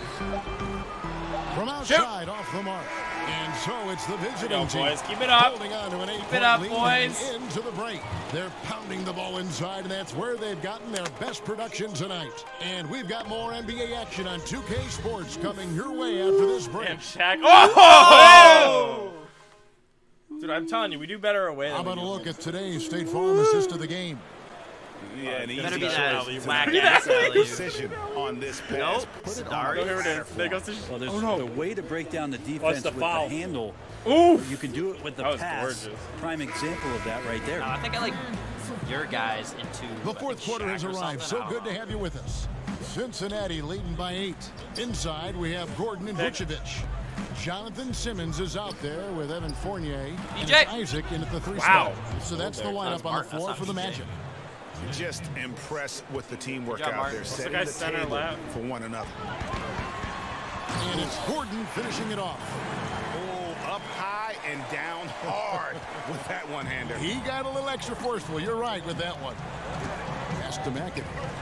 From outside, off the mark. And so it's the visiting team. Boys. Keep it up. Holding on to an 8-point Keep it up, lead boys. into the break. They're pounding the ball inside, and that's where they've gotten their best production tonight. And we've got more NBA action on 2K Sports coming your way after this break. Damn, Shaq. Oh! Dude, I'm telling you, we do better away than How we about a do. look at today's State Farm assist of the game? Yeah, and he's Better be got that whack ass precision on this pass. Nope. Put it Oh, on. here it is. There goes the Well, there's oh, no. the way to break down the defense the with foul? the handle. Oof. You can do it with the That was pass. gorgeous. Prime example of that right there. No, I think I like your guys into The fourth quarter has Shaq or arrived. So something. good to have you with us. Cincinnati leading by 8. Inside, we have Gordon and Vucevic. Jonathan Simmons is out there with Evan Fournier and DJ. Isaac in at the 3 Wow. spot. So that's the lineup on the That's floor not for the DJ. Magic. Just impressed with the teamwork Good job, out Mark. there, What's the setting guy the center table left? for one another. And it's Gordon finishing it off. Oh, up high and down hard with that one-hander. He got a little extra forceful. You're right with that one. Pass to McAdoo.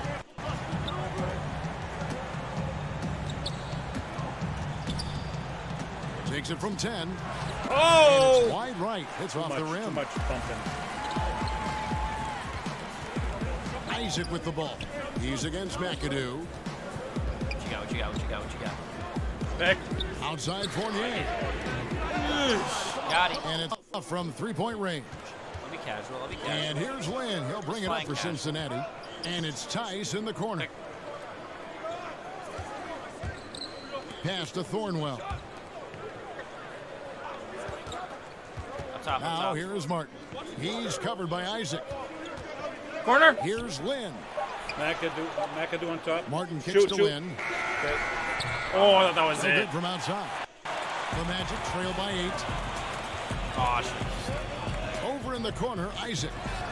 Takes it from 10. Oh! It's wide right. It's off the rim. Too much bumping. Isaac with the ball. He's against McAdoo. What you got? What you got? What you got? What you got? Back. Outside Fournier. Got it. And it's up from 3-point range. I'll be casual. I'll be casual. And here's Lynn. He'll bring it up for Cincinnati. And it's Tice in the corner. Pass to Thornwell. Up Now top. here is Martin. He's covered by Isaac. Corner. Here's Lynn. McAdoo on top. Martin kicks to shoot. Lynn. Okay. Oh, I thought that was No it. good from outside. The Magic trail by 8. Gosh. Over in the corner, Isaac.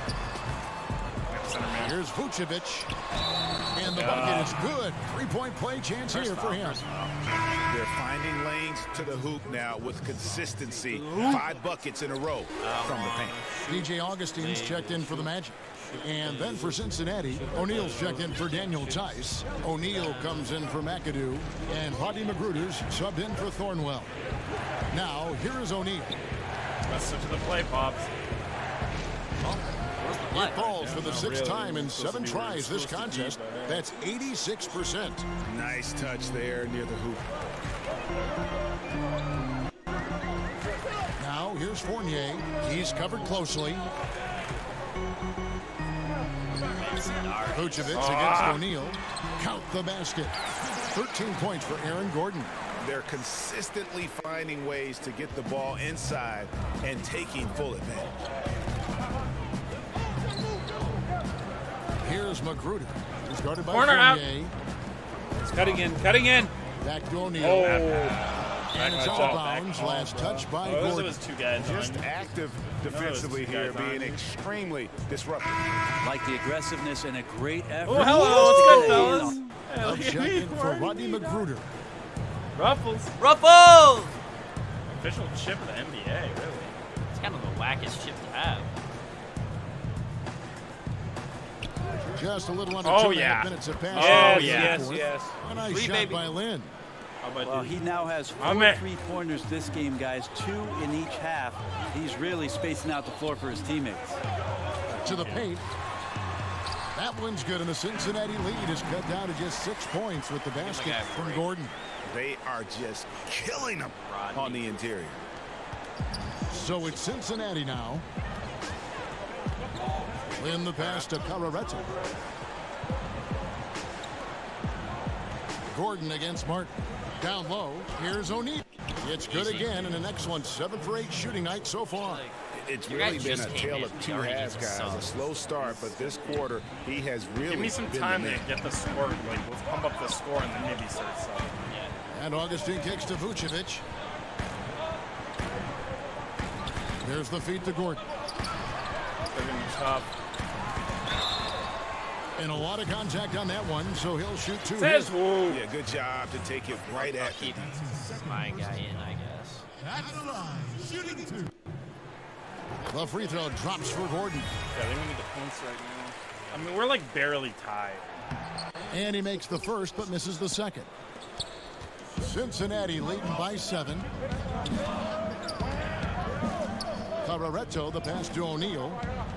Here's Vucevic. And the bucket is good. 3-point play chance here for him. They're finding lanes to the hoop now with consistency. 5 buckets in a row from the paint. DJ Augustine's checked in for the Magic. And then for Cincinnati, O'Neal's checked in for Daniel Tice. O'Neal comes in for McAdoo. And Rodney Magruder's subbed in for Thornwell. Now, here is O'Neal. Listen to the play, Pops. It falls for the 6th time in 7 tries this contest. That's 86%. Nice touch there near the hoop. Now, here's Fournier. He's covered closely. Vucevic against O'Neal. Count the basket. 13 points for Aaron Gordon. They're consistently finding ways to get the ball inside and taking full advantage. Here's Magruder. He's guarded by Corner out. Fournier. It's cutting in. Cutting in. Back to O'Neal. Oh. And it's out of bounds. Last touch by Gordon. There was 2 guys Just on. active defensively here, being extremely disruptive. Like the aggressiveness and a great effort. Oh, hello. What's good, fellas? Hey, A look at check me. in for Rodney Magruder. Ruffles. Ruffles! Official chip of the NBA, really. It's kind of the wackest chip to have. Just a little under Oh, 2.5 yeah. minutes of pass. Oh, in the yes, fourth. yes. A nice Sweet shot baby. by Lynn. How about Well, you? he now has 4 Amen. 3-pointers this game, guys. 2 in each half. He's really spacing out the floor for his teammates. To the paint. That one's good, and the Cincinnati lead is cut down to just 6 points with the basket from Gordon. They are just killing them on the interior. So it's Cincinnati now. Win the pass to Carreretto. Gordon against Martin. Down low. Here's O'Neal. It's good again, and an excellent 7 for 8 shooting night so far. It's really been a tale of two halves, guys. A slow start, but this quarter, he has really Give me some time to get the score. Like, let's pump up the score and then maybe start something. And Augustine kicks to Vucevic. There's the feed to Gordon. They're going to be tough. And a lot of contact on that one, so he'll shoot 2. Yeah, good job to take it right at keep my guy in, I guess. At the line, shooting 2. The free throw drops for Gordon. Yeah, they need the points right now. I mean, we're like barely tied. And he makes the first, but misses the second. Cincinnati leading by 7. Carreretto, the pass to O'Neal.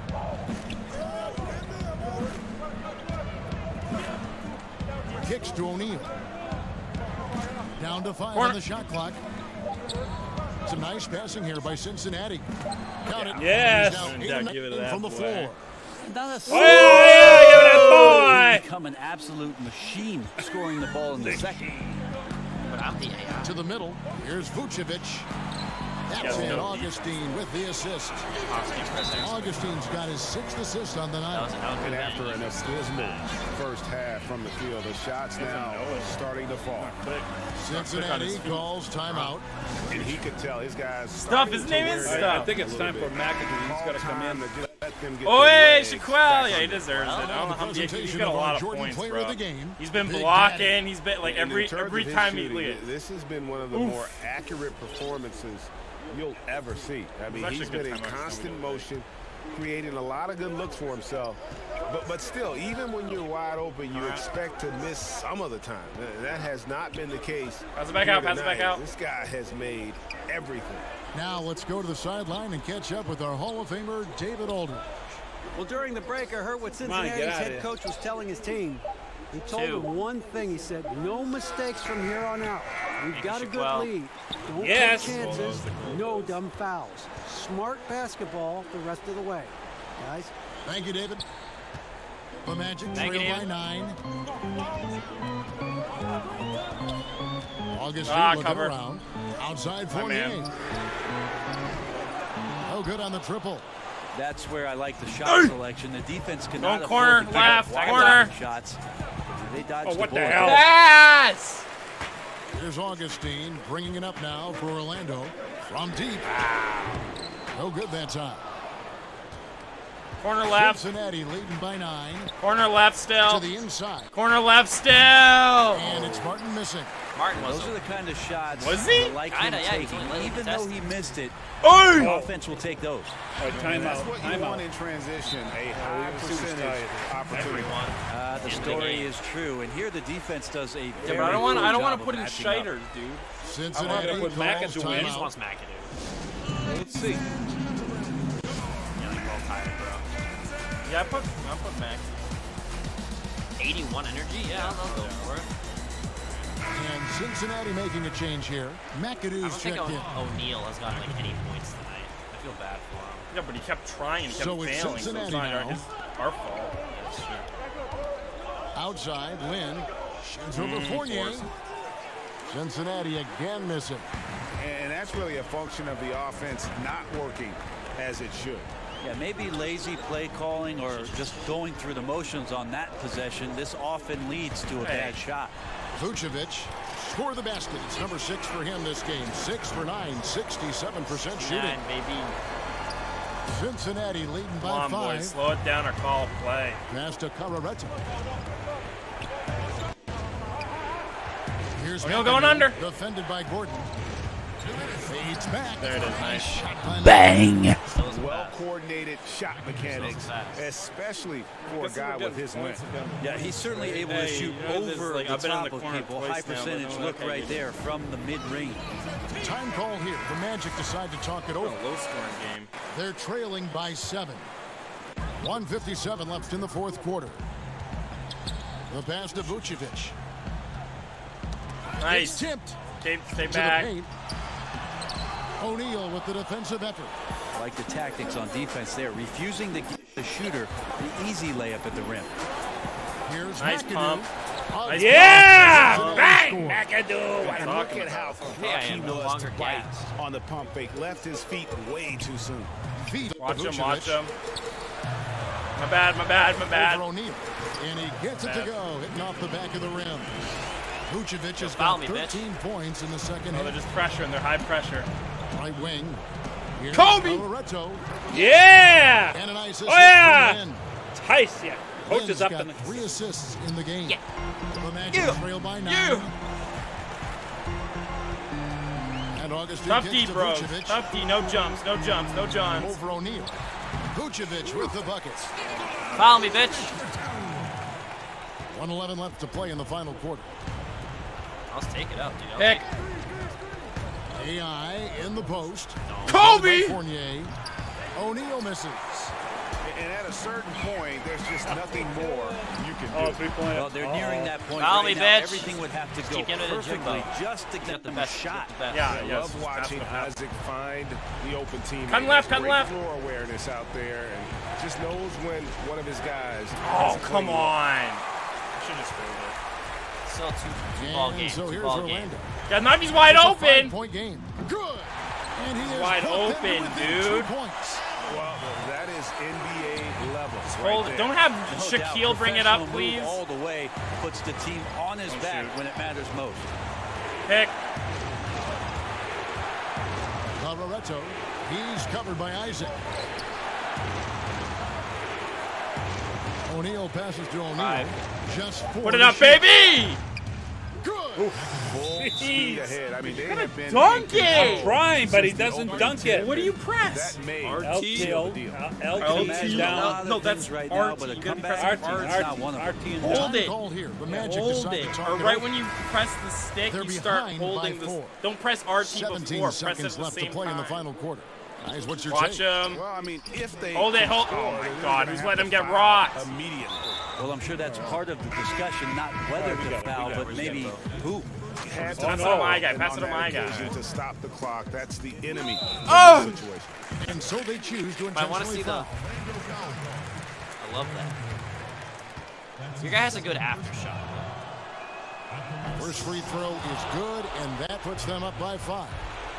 Kicks to O'Neal. Down to 5 on the shot clock. Some nice passing here by Cincinnati. Count it. Yes. Give it that from the floor. Not a give it a boy. Become an absolute machine scoring the ball in the second. But I'm the AI. To the middle. Here's Vucevic. That's it. Augustine with the assist. Augustine's got his 6th assist on the night. And after an abysmal first half from the field, the shots now starting to fall. Cincinnati calls timeout. And he could tell his guys. Stuff. His name is Stuff. I think it's time for McAdoo. He's got to come in. Oh, hey, Shaquille. Yeah, he deserves it. I don't know how he's got a lot of points, bro. He's been blocking. He's been like every time he leads. This has been one of the more accurate performances you'll ever see. I mean, he's been in constant motion, creating a lot of good looks for himself. But still, even when you're wide open, you expect to miss some of the time. That has not been the case. Pass it back out. Pass it back out. This guy has made everything. Now let's go to the sideline and catch up with our Hall of Famer, David Aldridge. Well, during the break, I heard what Cincinnati's head coach was telling his team. He told them one thing. He said, no mistakes from here on out. We've got a good lead. Don't take chances. No dumb fouls. Smart basketball the rest of the way, guys. Thank you, David. The Magic trail by 9. Augustine looking around. Outside Fournier. Oh, good on the triple. That's where I like the shot selection. The defense cannot corner, afford left, corner shots. They dodged what the ball. The hell? Yes! Here's Augustine bringing it up now for Orlando from deep. No good that time. Corner left. Cincinnati leading by 9. Corner left still. To the inside. Corner left still. And it's Martin missing. Martin was. Those are the kind of shots. Was he? Like him taking. Even though he missed it, the offense will take those. Timeout. That's what you want in transition. A high percentage opportunity. The story is true, and here the defense does a very I don't want to put in matching shiders, dude. Cincinnati put McAdoo in. He just wants McAdoo. Let's see. Yeah, I put Mac. 81 energy? Yeah, I'll go for it. And Cincinnati making a change here. McAdoo's checked in. O'Neal has gotten like any points tonight. I feel bad for him. Yeah, but he kept trying and kept failing. Cincinnati so it's not now. our fault. That's true. Outside, Lynn shoots over Fournier. Cincinnati again missing. And that's really a function of the offense not working as it should. Yeah, maybe lazy play calling or just going through the motions on that possession. This often leads to a bad shot. Vucevic score the basket. It's number 6 for him this game. 6 for 9, 67% shooting. 9, baby. Cincinnati leading by 5. Come on, boys, slow it down or call a play. Pass to Carreretto. Here's O'Neal going under. Defended by Gordon. Fades back. There it is. Nice. Bang. Well-coordinated shot mechanics, especially for a guy with his length. Yeah, he's certainly able to shoot over the top of people. High percentage look right there from the mid-range. Time call here. The Magic decide to talk it over. Low-scoring game. They're trailing by 7. 1:57 left in the 4th quarter. The pass to Vucevic. Nice. It's tipped. Stay to back. the paint. O'Neal with the defensive effort. Like the tactics on defense there, refusing to give the shooter the easy layup at the rim. Here's nice McAdoo. pump. Nice Yeah! Bang! McAdoo! And look at how quick he no was longer to bite gassed. on the pump fake. Left his feet way too soon. Watch him, watch him. My bad, my bad, my bad. Over O'Neal. And he gets it to go, hitting off the back of the rim. Vucevic has Foul got me, 13 points in the second Oh, half. they're just pressuring. They're high pressure. Right wing. Here's Kobe! Loretto. Yeah! And an ISIS Oh, yeah! in. Tice, yeah. Coach Lynn's is up got in the... 3 assists in the game. Yeah. The Magic trail by 9. And Augustine Tough gets D, to bro. Vucevic. Tough D. No jumps, no jumps, no johns. Over O'Neal. Vucevic with the buckets. Foul me, bitch. 1:11 left to play in the final quarter. I'll take it out, dude. I'll Pick. take it. AI in the post. Kobe! Fournier. O'Neal misses. And at a certain point, there's just nothing more you can do. 3-point. Well, they're nearing that point Foul right me, now. bitch. Everything would have to go Keep into the perfectly Jimbo. just to get the them best a shot. get the best. Yeah, I yes. love watching Isaac find the open team. Come left, come Great left. floor awareness out there, and just knows when one of his guys. Oh, come on. Should have scored it. Still two ball And game. so Two here's ball Orlando. game. Got Nuggies wide It's a open. 5-point game. Good. And he is Wide open, dude. 2 points. Well, that is NBA levels. Hold right it. there. Don't have No Shaquille doubt. bring it up, Professional please. move all the way, puts the team on his back shoot. when it matters most. Pick. Loretto. He's covered by Isaac. O'Neal passes to O'Neal. Just 4. Put it up, baby. Good. Full speed ahead. I mean, they have been Dunk in it. control Trying, but he since the doesn't opening dunk it. tip. What do you press? That made LT. seal the deal. LT down. No, that's right now, but a You comeback press is not one of them. Hold it. Call here. The Magic Hold decide to it. talk Or it right over. when you press the stick, They're you start behind holding by the. 4. Don't press RT 17 before. Press it at seconds the left to same play in the time. final quarter. Guys, what's your Watch take? him. Well, I mean, if they Hold it. can Hold. score, Oh my they're God! gonna Who's have letting him to get foul rocked? immediately. Well, I'm sure that's part of the discussion, not whether to foul, but maybe who. Had Pass it foul, to my guy. and Pass on it to that my guy. occasion to stop the clock. That's the enemy. Oh! In this situation. And so they choose to I want to intentionally see the. foul. I love that. Your guy has a good after shot. First free throw is good, and that puts them up by 5.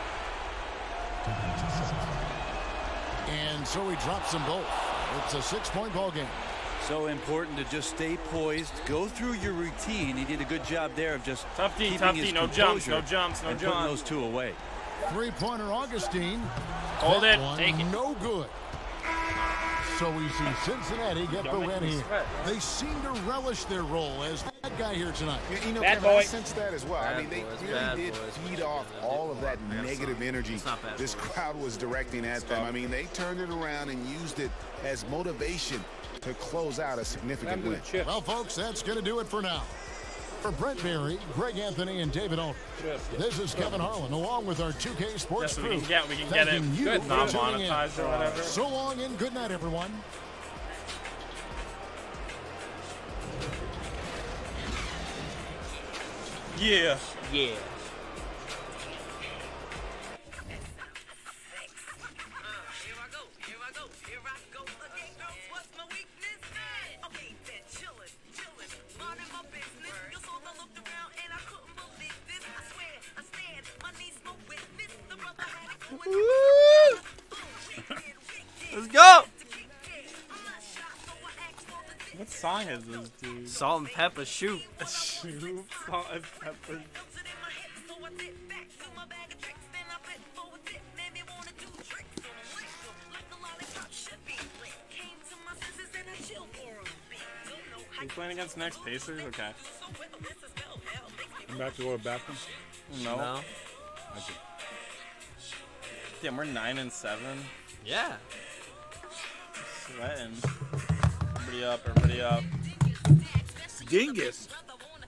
And so he drops them both. It's a 6-point ball game. So important to just stay poised, go through your routine. He did a good job there of just Tough D, keeping tough his D. No jumps, composure no jumps, no and putting jumps. those 2 away. 3-pointer Augustine. Hold That it. one Take it. no good. So we see Cincinnati get the Don't make win me here. sweat. They seem to relish their role as that guy here tonight. You know, Bad Kevin, I boy. sense that as well. I Bad mean, they boys, really bad did boys. feed off all of that negative energy not bad this boys. crowd was directing at them. I mean, they turned it around and used it as motivation to close out a significant win. Well, folks, that's going to do it for now. For Brent Berry, Greg Anthony, and David Aldridge, this is Kevin Harlan, along with our 2K Sports Yes, we crew. can get it Thanking you good, for not tuning in. monetized or whatever. So long and good night, everyone. Yeah. Yeah. Let's go. What song is this, dude? Salt and pepper, shoot. Shoot, salt and pepper. Are you playing against next Pacers? Okay. I'm back to go to the bathroom. No. No. Damn, we're 9-7. Yeah. Sweating. Everybody up, everybody up. Dingus.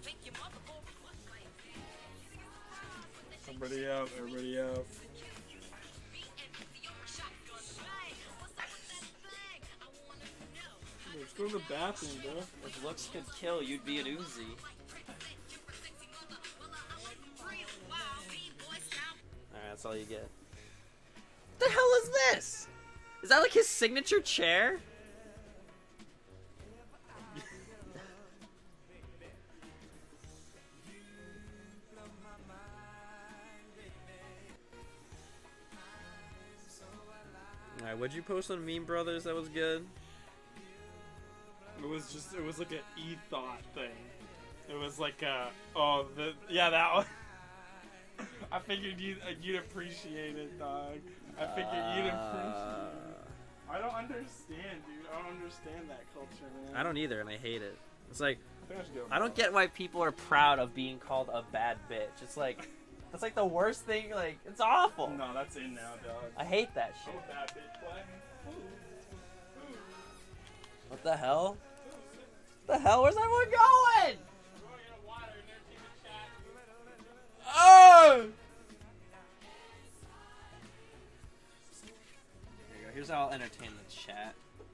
Everybody up, everybody up. Let's go to the bathroom, bro. If looks could kill, you'd be an Uzi. Alright, that's all you get. is this? Is that like his signature chair? Alright, what'd you post on Meme Brothers that was good? It was like an e-thought thing. It was like that one. I figured you'd appreciate it, dog. I figured you'd appreciate it. I don't understand, dude. I don't understand that culture, man. I don't either, and I hate it. It's like, I don't get why people are proud of being called a bad bitch. It's like, that's like the worst thing. Like, it's awful. No, that's in now, dog. I hate that shit. Oh, bad bitch play. What the hell? What the hell? Where's everyone going? Oh! Here you go. Here's how I'll entertain the chat.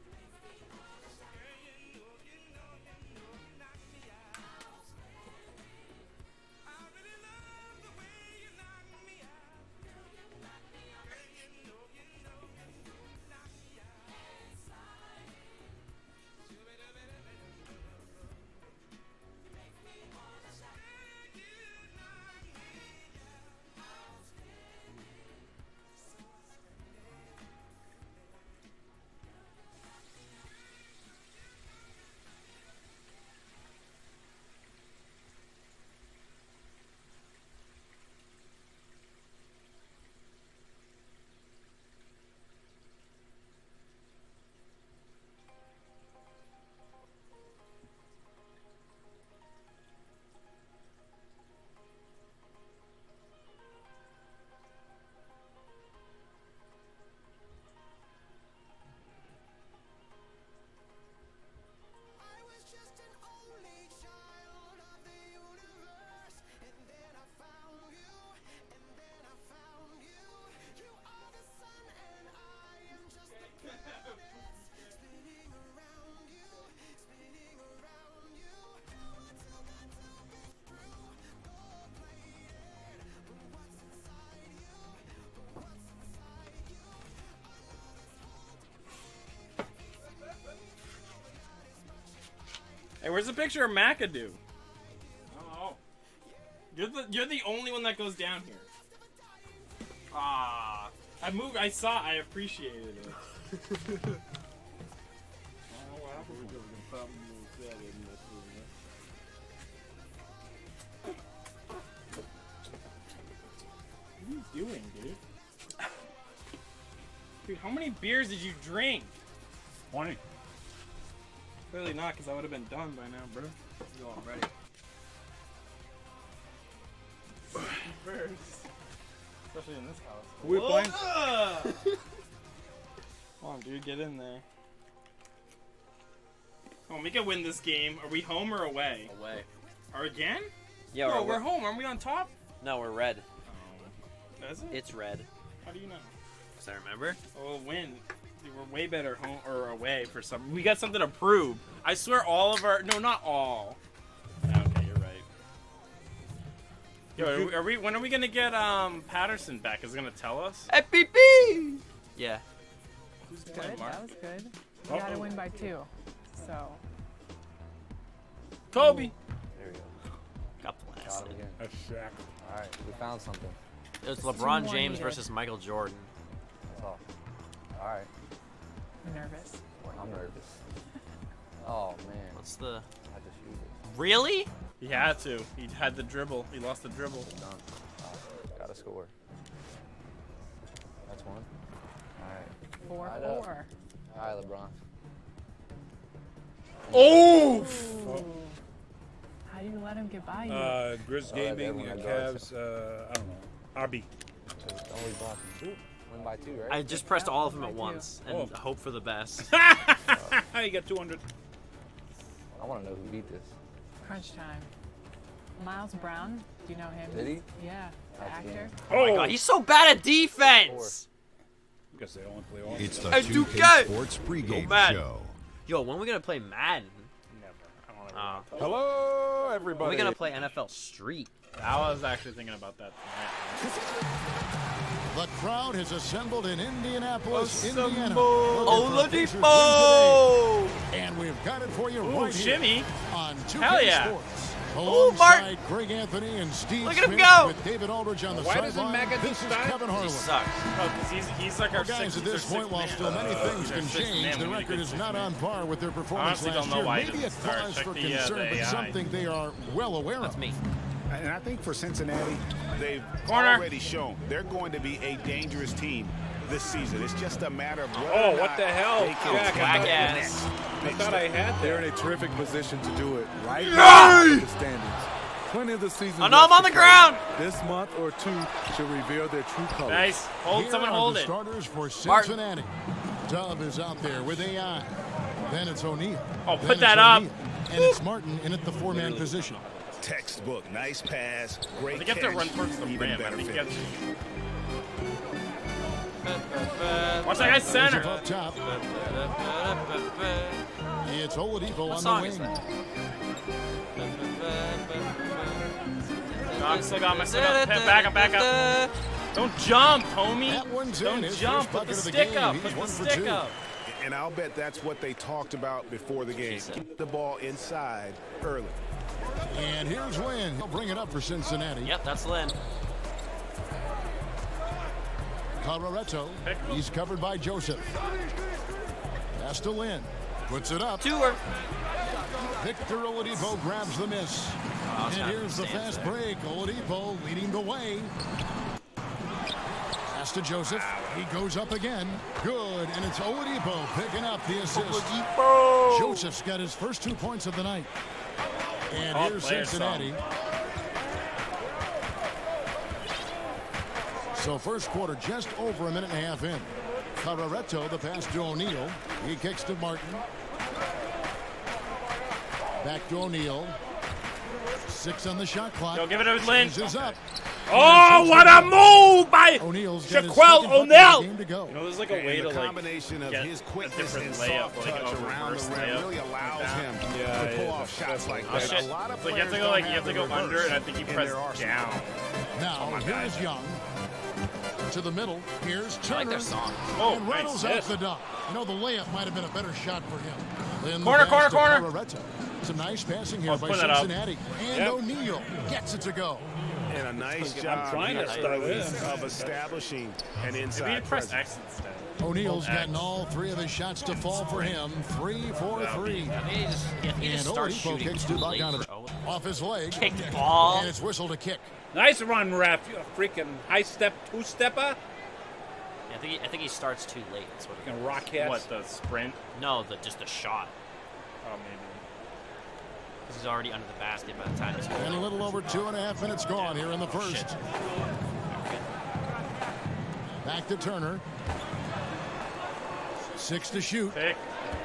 Hey, where's the picture of McAdoo? Oh, you're the only one that goes down here. Ah, I saw. I appreciated it. What are you doing, dude? Dude, how many beers did you drink? 20. Clearly not, because I would have been done by now, bro. You're all ready. First. Especially in this house. Who we playing? Come on, dude, get in there. Come on, we can win this game. Are we home or away? Away. Or again? Yeah, no, we're home. Aren't we on top? No, we're red. Oh. Is it? It's red. How do you know? Because I remember. Oh, we'll win. We're way better home or away for some. We got something to prove. I swear, all of our. No, not all. Okay, you're right. Yo, are we? When are we gonna get Patterson back? Is it gonna tell us? FPP. Yeah. Who's Good. playing, Mark? That was good. We got to win by 2. So. Kobe. There we go. Got blasted. That's Shaq. All right, we found something. It was LeBron James versus Michael Jordan. That's all. All right. I'm nervous. I'm nervous. Oh man. What's the? I just used it. Really? He had to. He had the dribble. He lost the dribble. Done. Gotta score. That's one. All right. 4-4. All right, LeBron. Oh! How do you let him get by you? Grizz Gaming, Cavs, I don't know. RB. Only blocking. Win by 2, right? I just pressed all of them at once and hope for the best. You got 200. I want to know who beat this. Crunch time. Miles Brown. Do you know him? Did he? Yeah. The actor. Oh my god, he's so bad at defense! Because they only play all. It's the Hey, 2K Duke! Sports pregame Madden. show. Yo, when are we gonna play Madden? Never. I don't Hello, everybody. We're gonna play NFL Street. I was actually thinking about that tonight. The crowd has assembled in Indianapolis, Indiana. Oladipo! And we've got it for you right shimmy. Here on 2K Hell yeah. Sports. Ooh, Mark! Greg Anthony and Steve Look at him Smith go! with David Aldridge on the Why doesn't sideline. McAdoo This is start? Kevin Harlan. He sucks. Oh, because he's like our Guys, at this point, while still many things can change, the record is not on par with their performance last year. Maybe a cause for concern, but something they are well aware of. That's me. And I think for Cincinnati, they've already shown they're going to be a dangerous team this season. It's just a matter of whether or what not the hell? they can I thought I had that. They're in a terrific position to do it right now in the standings. Plenty of the season. Oh no, I'm on the ground. This month or two should reveal their true colors. Nice. Hold someone, hold it. Starters for Cincinnati. Dub is out there with AI. Then it's O'Neal. Oh, put that up. And it's Martin in at the four-man position. Textbook, nice pass, great catch. They have to run towards the rim. I think watch that guy center. Up top. It's Oladipo on the wing. I'm still got my back up. Don't jump, homie. Don't jump. Put the stick up. Put the stick up. And I'll bet that's what they talked about before the game. Keep the ball inside early. And here's Lynn. He'll bring it up for Cincinnati. Yep, that's Lynn. Coloretto. He's covered by Joseph. Pass to Lynn. Puts it up. Tour. Victor Oladipo grabs the miss. And here's the fast break. Oladipo leading the way. Pass to Joseph. He goes up again. Good. And it's Oladipo picking up the assist. Oladipo. Joseph's got his first 2 points of the night. And here's Cincinnati. So first quarter just over a minute and a half in. Coloretto, the pass to O'Neal. He kicks to Martin. Back to O'Neal. 6 on the shot clock. Go give it to Lynn. Up. Oh, what a move by Shaquille O'Neal! You know, there's like a way to combination of his quickness and soft touch around the rim really allows him to pull off shots like that. A lot of you have to go you have to go under, and I think you press down. Now here's Young to the middle. Here's Turner. I like their song. Oh, and rattles out the dunk. You know, the layup might have been a better shot for him. Corner. Some nice passing here by Cincinnati. And O'Neal gets it to go. And a nice job of establishing an inside presence. O'Neal's gotten all 3 of his shots to fall for him. 3 for 3. And Oladipo kicks to Bogdanovich. Off his leg. Kick the ball. And it's whistled a kick. Nice run, ref. You a freaking high step, 2-stepper. I think he starts too late. That's what can rocket. What, the sprint? No, just the shot. Oh, maybe. Because he's already under the basket by the time he's And a little over 2.5 minutes gone here in the first. Back to Turner. 6 to shoot. Pick.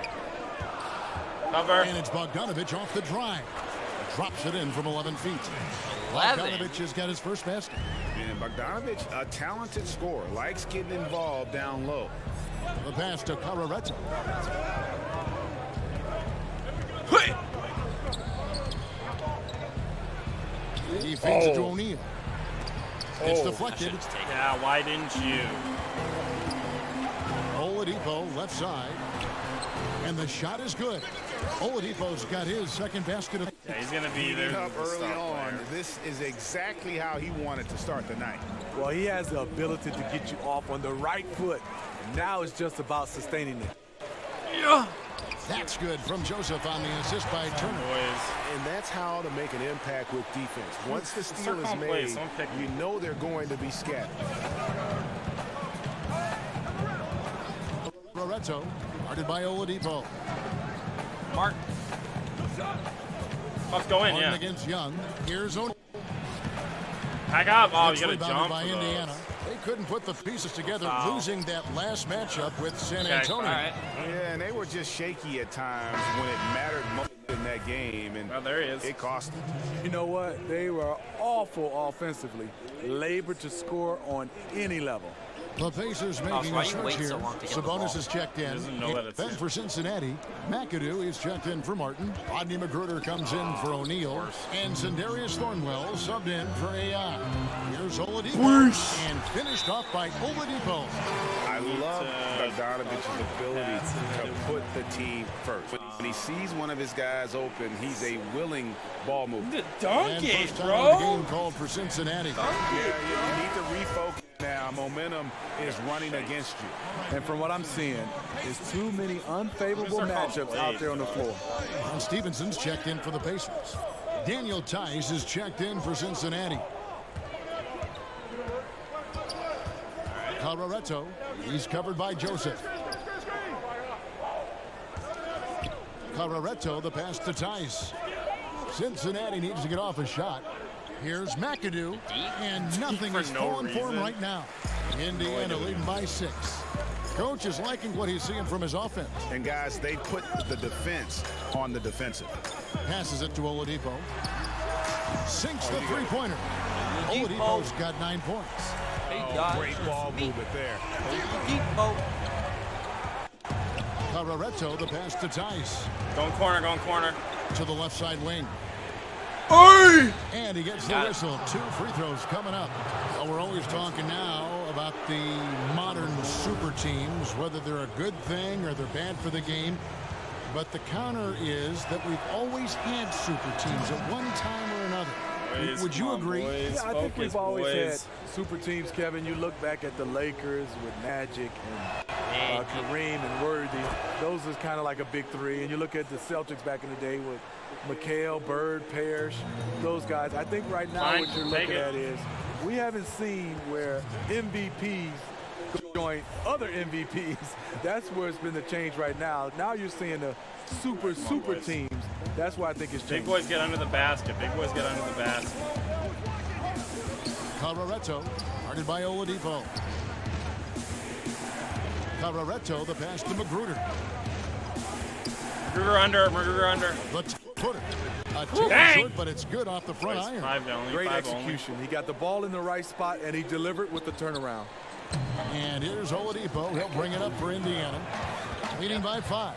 Cover. And it's Bogdanovich off the drive. Drops it in from 11 feet. 11. Bogdanovich has got his first basket. And Bogdanovich, a talented scorer, likes getting involved down low. The pass to Coloretto. He feeds it to O'Neal. It's deflected. Yeah, why didn't you? Oladipo left side. And the shot is good. Oladipo's got his second basket. Yeah, he's going to be there up early on. This is exactly how he wanted to start the night. Well, he has the ability to get you off on the right foot. And now it's just about sustaining it. Yeah. That's good from Joseph on the assist by Turner. And that's how to make an impact with defense. Once the steal is made, you know they're going to be scattered. Loretto, guarded by Oladipo. Mark. Let's go in, Martin against Young. Here's O'Neal. Back up. Oh, you got to jump by Indiana. They couldn't put the pieces together, losing that last matchup with San Antonio. Right. Yeah, and they were just shaky at times when it mattered most in that game. And there he is. It cost them. You know what? They were awful offensively. Labored to score on any level. The Pacers making a switch here. Sabonis is checked in. Then for Cincinnati, McAdoo is checked in for Martin. Rodney McGruder comes in for O'Neal. And Sindarius Thornwell subbed in for AI. Here's Oladipo. And finished off by Oladipo. I love Bogdanovich's ability to put the team first. When he sees one of his guys open, he's a willing ball mover. Dunk it, first time bro. of the game called for Cincinnati. You need to refocus now. Momentum is running against you. And from what I'm seeing, there's too many unfavorable matchups out there on the floor. And Stevenson's checked in for the Pacers. Daniel Tice is checked in for Cincinnati. Coloretto, he's covered by Joseph. Coloretto, the pass to Tice. Cincinnati needs to get off a shot. Here's McAdoo, and nothing is falling for him right now. Indiana leading by 6. Coach is liking what he's seeing from his offense. And guys, they put the defense on the defensive. Passes it to Oladipo. Sinks the three-pointer. Oladipo's got 9 points. Great ball movement there. Coloretto, the pass to Tice. Going corner. To the left side wing. Oy! And he gets the whistle. 2 free throws coming up. Well, we're always talking now about the modern super teams, whether they're a good thing or they're bad for the game. But the counter is that we've always had super teams at one time or another. Would you agree? Yeah, I think we've always had super teams, Kevin. You look back at the Lakers with Magic and Kareem and Worthy. Those are kind of like a big three. And you look at the Celtics back in the day with McHale, Bird, Parrish, those guys. I think right now what you're looking at is we haven't seen where MVPs join other MVPs. That's where it's been the change right now. Now you're seeing the super teams. That's why I think it's changing. Big boys get under the basket. Coloretto, guarded by Oladipo. Coloretto, the pass to McGruder. McGruder under. Let's put it. A tip short, but it's good off the front iron. Great execution. He got the ball in the right spot, and he delivered with the turnaround. And here's Oladipo. He'll bring it up for Indiana. Leading by 5.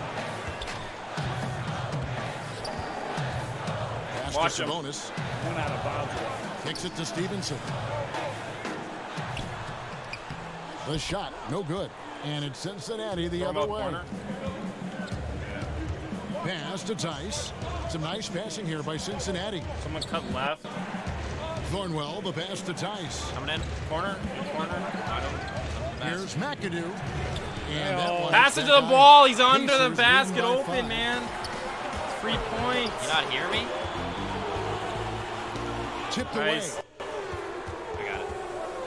Pass to Sabonis. One out of bounds. Kicks it to Stevenson. The shot, no good. And it's Cincinnati the other way. Pass to Tice. Some nice passing here by Cincinnati. Someone cut left. Thornwell, the pass to Tice. Coming in. Corner. Here's McAdoo. And pass it to the ball. He's under the basket open, man. 3 points. You not hear me? Tipped away. I got it.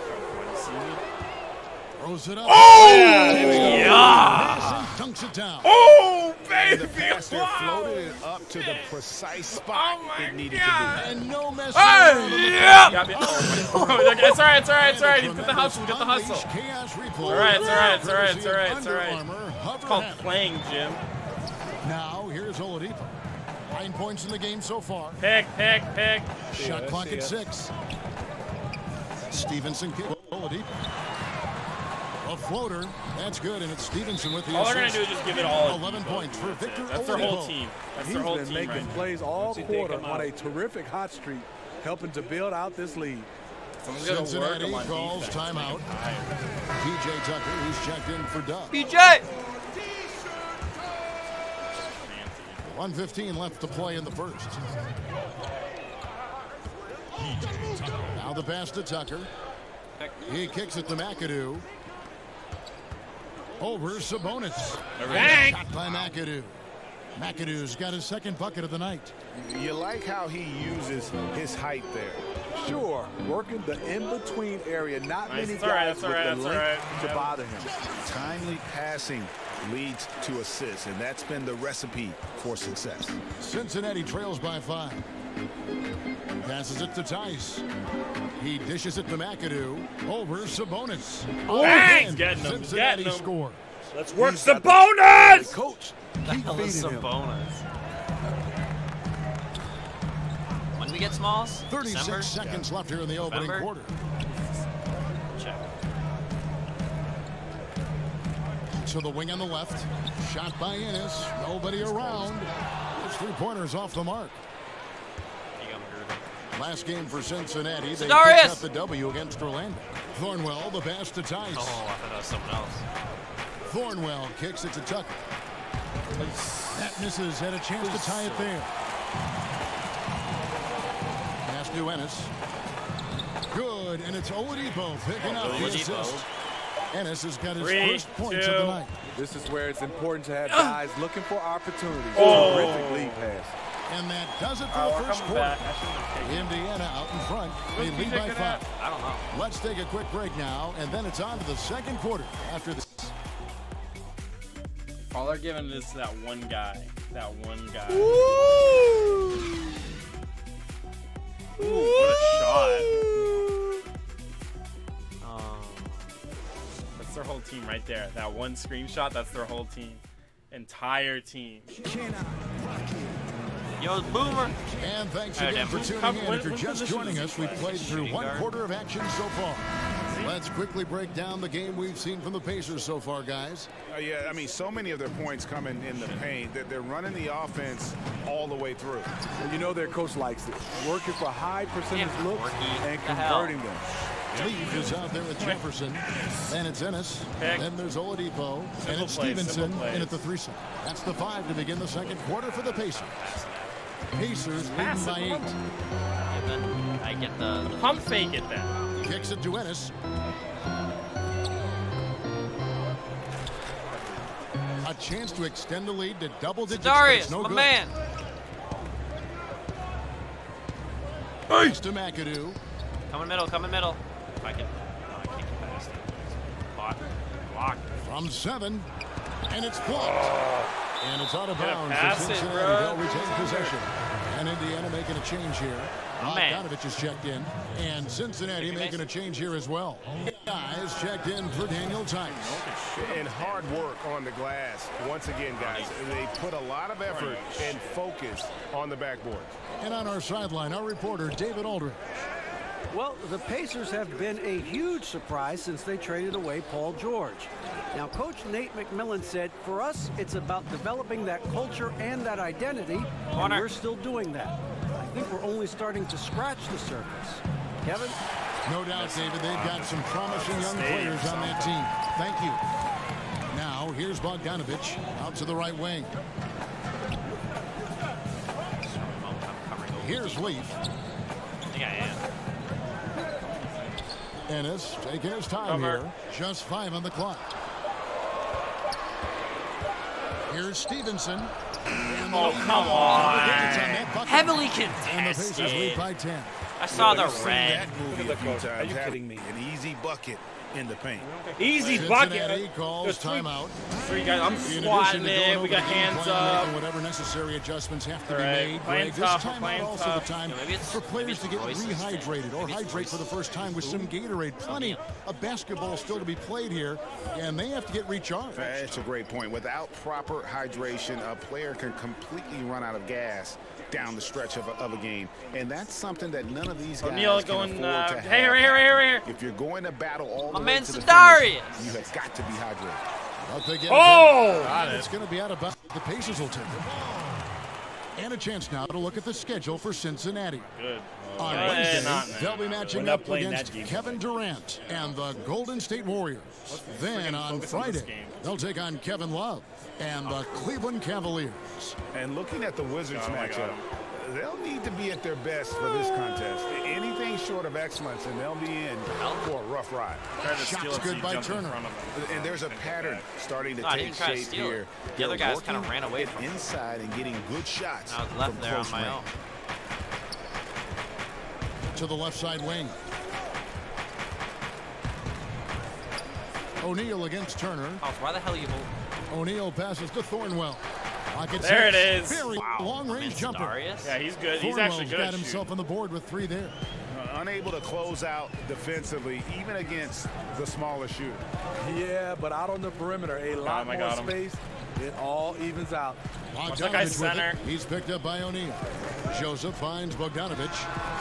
Throws it up. Oh! Yeah! Dunks it down. Oh, baby! The passer floated it up to the precise spot it needed to be. And no mess around. Yeah! It's all right. He's got the hustle. All right. It's called playing, Jim. Now, here's Oladipo. 9 points in the game so far. Pick. Shot clock at 6. Stevenson kick. Oladipo. A floater. That's good, and it's Stevenson with the All assist. they're going to do is just give it all. 11 points for Victor Oladipo. That's their whole team. He's been making plays all quarter on a terrific hot streak, helping to build out this lead. Cincinnati calls timeout. P.J. Tucker, who's checked in for Dub. PJ! 1:15 left to play in the first. Now the pass to Tucker. He kicks it to McAdoo. Over Sabonis. Bang! Shot by McAdoo. McAdoo's got his second bucket of the night. You like how he uses his height there. Sure, working the in-between area. Not many That's guys with all the length to bother him. Timely passing leads to assists, and that's been the recipe for success. Cincinnati trails by 5. Passes it to Tice. He dishes it to McAdoo. Over Sabonis. Bang! Getting him. Cincinnati scores. Let's work Sabonis! Coach, keep feeding him. When we get Smalls? 36 seconds left here in the opening quarter. Check. To the wing on the left. Shot by Ennis. Nobody around. His 3-pointers off the mark. Last game for Cincinnati. They picked up the W against Orlando. Thornwell, the pass to Tice. Oh, I thought that was someone else. Thornwell kicks it to Tucker. That misses. Had a chance to tie it there. Pass to Ennis. Good, and it's Oladipo picking up the assist. Ennis has got his first points of the night. This is where it's important to have guys looking for opportunities. Terrific lead pass. And that does it for the first quarter. Indiana out in front. They lead by 5. I don't know. Let's take a quick break now, and then it's on to the second quarter after this. All they're giving is that one guy. That one guy. Ooh, what a shot. That's their whole team right there. That one screenshot, that's their whole team. Entire team. Yo, Boomer. And thanks again for tuning in. If you're just joining us, we've played through one quarter of action so far. Let's quickly break down the game we've seen from the Pacers so far, guys. Yeah, I mean, so many of their points coming in the paint that they're running the offense all the way through. And you know their coach likes it. Working for high percentage looks and converting them. Leaf is out there with Jefferson. And it's Ennis. Then there's Oladipo. And it's Stevenson in at the 3-side. That's the 5 to begin the second quarter for the Pacers. Pacers leading by 8. And then I get the pump fake it then. Kicks it to Ennis. A chance to extend the lead to double digits. Darius, no my good. man. Pass to McAdoo. Come in middle, come in middle. If I can. Oh, I can't get past it. Block. From 7. And it's blocked. And it's out of bounds. Cincinnati, they'll retain possession. And Indiana making a change here. Bogdanovich is checked in. And Cincinnati making a change here as well. Guys checked in for Daniel Tice. And hard work on the glass. Once again, guys, they put a lot of effort and focus on the backboard. And on our sideline, our reporter, David Aldridge. Well, the Pacers have been a huge surprise since they traded away Paul George. Now, Coach Nate McMillan said, for us, it's about developing that culture and that identity, and we're still doing that. I think we're only starting to scratch the surface. Kevin? No doubt, David, they've got some promising young players on that team. Thank you. Now, here's Bogdanovich out to the right wing. Here's Leaf. I think I am. Ennis taking his time here. Just 5 on the clock. Here's Stevenson. Oh, come on. Heavily contested. And the Pacers lead by 10. I saw the red. Are you kidding me? An easy bucket in the paint. Easy Cincinnati bucket. calls timeout. Three guys. I'm squatting it. We got hands up. Whatever necessary adjustments have to be made. Greg, this timeout also the time for players to get rehydrated or hydrate for the first time with some Gatorade. Plenty of basketball still to be played here, and they have to get recharged. That's a great point. Without proper hydration, a player can completely run out of gas down the stretch of a game, and that's something that none of these guys can afford to have. Hey, here. If you're going to battle all the My way man to the Darius. finish, you have got to be hydrated. It's going to be out of bounds. The Pacers will take it. And a chance now to look at the schedule for Cincinnati. Good. On Wednesday, they'll be matching up against Kevin Durant and the Golden State Warriors. Then on Friday, they'll take on Kevin Love and the Cleveland Cavaliers. And looking at the Wizards matchup, they'll need to be at their best for this contest. Anything short of excellence, and they'll be in for a rough ride. Shots good by Turner. And there's a pattern starting to take shape here. The other guys kind of ran away from inside and getting good shots. I was left there on my own. To the left side wing. O'Neal against Turner. Oh, why the hell are you moving? O'Neal passes to Thornwell. There it is. Very long-range jumper. Darius? Yeah, he's good. He's Thornwell's actually good. Got himself on the board with 3 there. Unable to close out defensively, even against the smaller shooter. Yeah, but out on the perimeter, a lot more space. It all evens out. Bogdanovich center. He's picked up by O'Neal. Joseph finds Bogdanovich.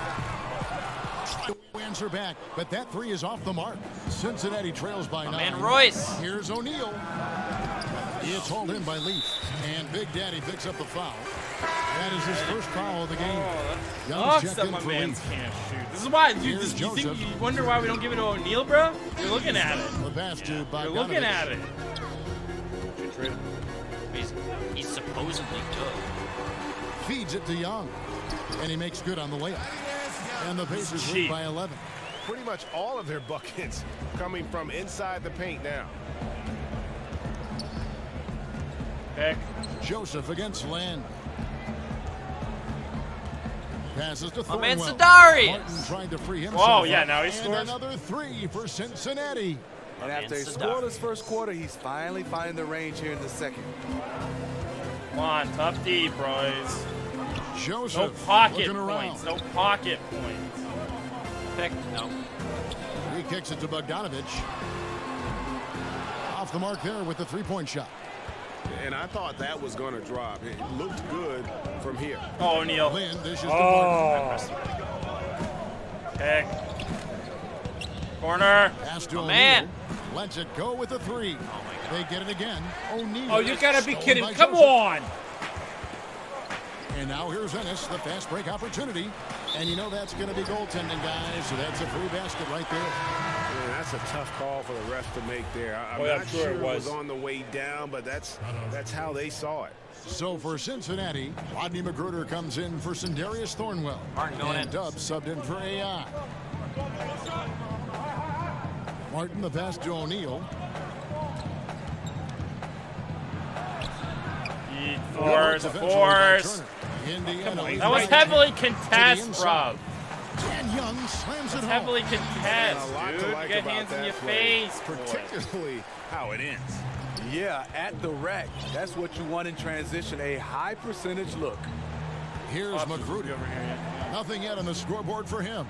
Answer back, but that 3 is off the mark. Cincinnati trails by 9. Man, Royce. Here's O'Neal. It's hauled in by Leaf. And Big Daddy picks up the foul. That is his first foul of the game. Oh, that my man's can't shoot. This is why, dude. You wonder why we don't give it to O'Neal, bro? You're looking at it. The pass to Bogdanovich. You're looking at it. He's supposedly good. Feeds it to Young. And he makes good on the layup. And the Pacers lead by 11. Pretty much all of their buckets coming from inside the paint now. Pick. Joseph against Land. Passes to Thornwell. My man Sadarius. Martin trying to free himself. Oh, yeah, now he scores. And another three for Cincinnati. And after he scored his first quarter, he's finally finding the range here in the second. Come on, tough D, boys. Joseph no pocket points. No pocket points. Pick. No. He kicks it to Bogdanovich. Off the mark there with the three-point shot. And I thought that was going to drop. It looked good from here. Oh, O'Neal. Lynn dishes to Martin. Pick. Corner. Pass to O'Neal. Man. Lets it go with a three. Oh they get it again. O'Neal. Oh, you got to be kidding. Come on. And now here's Ennis, the fast break opportunity. And you know that's going to be goaltending, guys. So that's a free basket right there. Yeah, that's a tough call for the ref to make there. I'm not sure it was on the way down, but that's how they saw it. So for Cincinnati, Rodney Magruder comes in for Sindarius Thornwell. Martin going in. Dubs subbed in for AI. Martin the pass to O'Neal. Force. Indiana. That was heavily contest, bro. Dan Young slams it home. Heavily contest, dude. You got hands in your face. Particularly how it ends. Yeah, at the rack. That's what you want in transition, a high percentage look. Here's Magruder. Nothing yet on the scoreboard for him.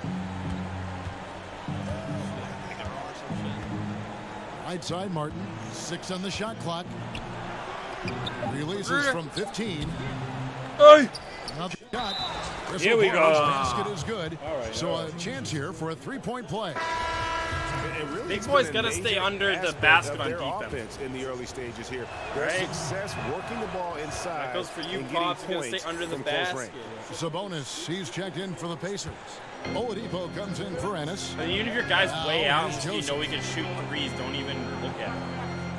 Right side, Martin. 6 on the shot clock. Releases from 15. Hey. Another shot. Here we go. Basket is good. So a chance here for a three-point play. Really Big boy's got to stay under the basket on defense in the early stages here. Their success working the ball inside. That goes for you, Pops. You're going to stay under the basket. Sabonis, he's checked in for the Pacers. Oladipo comes in for Ennis. But even if your guy's way out, you know he can shoot threes. Don't even look at him.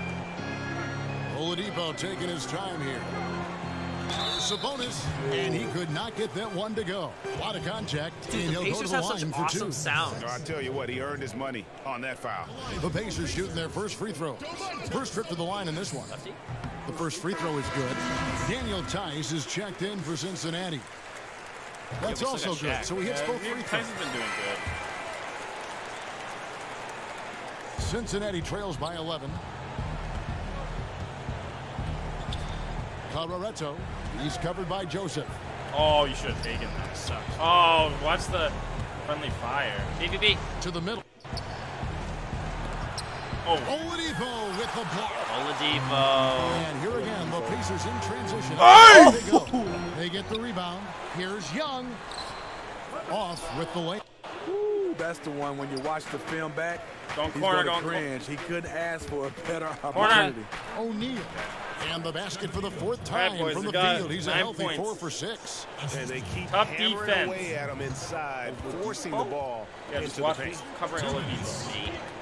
Oladipo taking his time here. Sabonis, and he could not get that one to go. A lot of contact, and he'll go to the line for two. Sound. I tell you what, he earned his money on that foul. The Pacers shooting their first free throw. First trip to the line in this one. The first free throw is good. Daniel Tice is checked in for Cincinnati. That's also good, so he hits both free throws. Tice has been doing good. Cincinnati trails by 11. Coloretto, he's covered by Joseph. Oh, you should have taken that. Sucks. Oh, watch the friendly fire. BBB. To the middle. Oh. Oladipo with the block. Oladipo. And here again, the Pacers in transition. Hey! They go. They get the rebound. Here's Young. Off with the lane. Ooh, that's the one when you watch the film back. Don't corner, don't cringe. He couldn't ask for a better opportunity. O'Neal. And the basket for the fourth time boys, from the field. He's a healthy 4 for 6. And they keep Tough hammering defense. away at him inside, forcing the ball Yeah, just into watch the paint. covering Oladipo.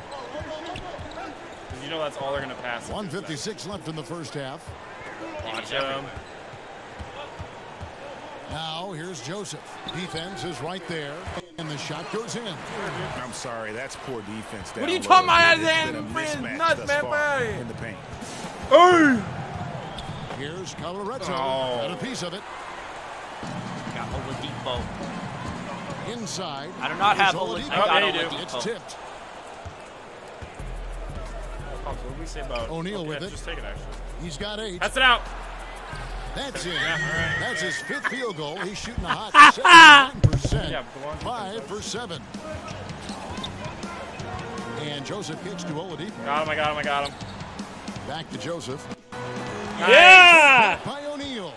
You know that's all they're going to pass. 1:56 left in the first half. Watch him. Now here's Joseph. Defense is right there, and the shot goes in. I'm sorry, that's poor defense. What are you talking about? Nuts, man, in the paint. Hey! Here's Coloretto. Got a piece of it. Got Oladipo. Inside. I do not have Oladipo. I got It's tipped. What did we say about O'Neal with it. Just take it, actually. He's got 8. That's it out. That's it. That's his 5th field goal. He's shooting a hot 79%. 5 for 7. And Joseph kicks to Oladipo. I got him. Back to Joseph. Nice. Yeah! By O'Neal.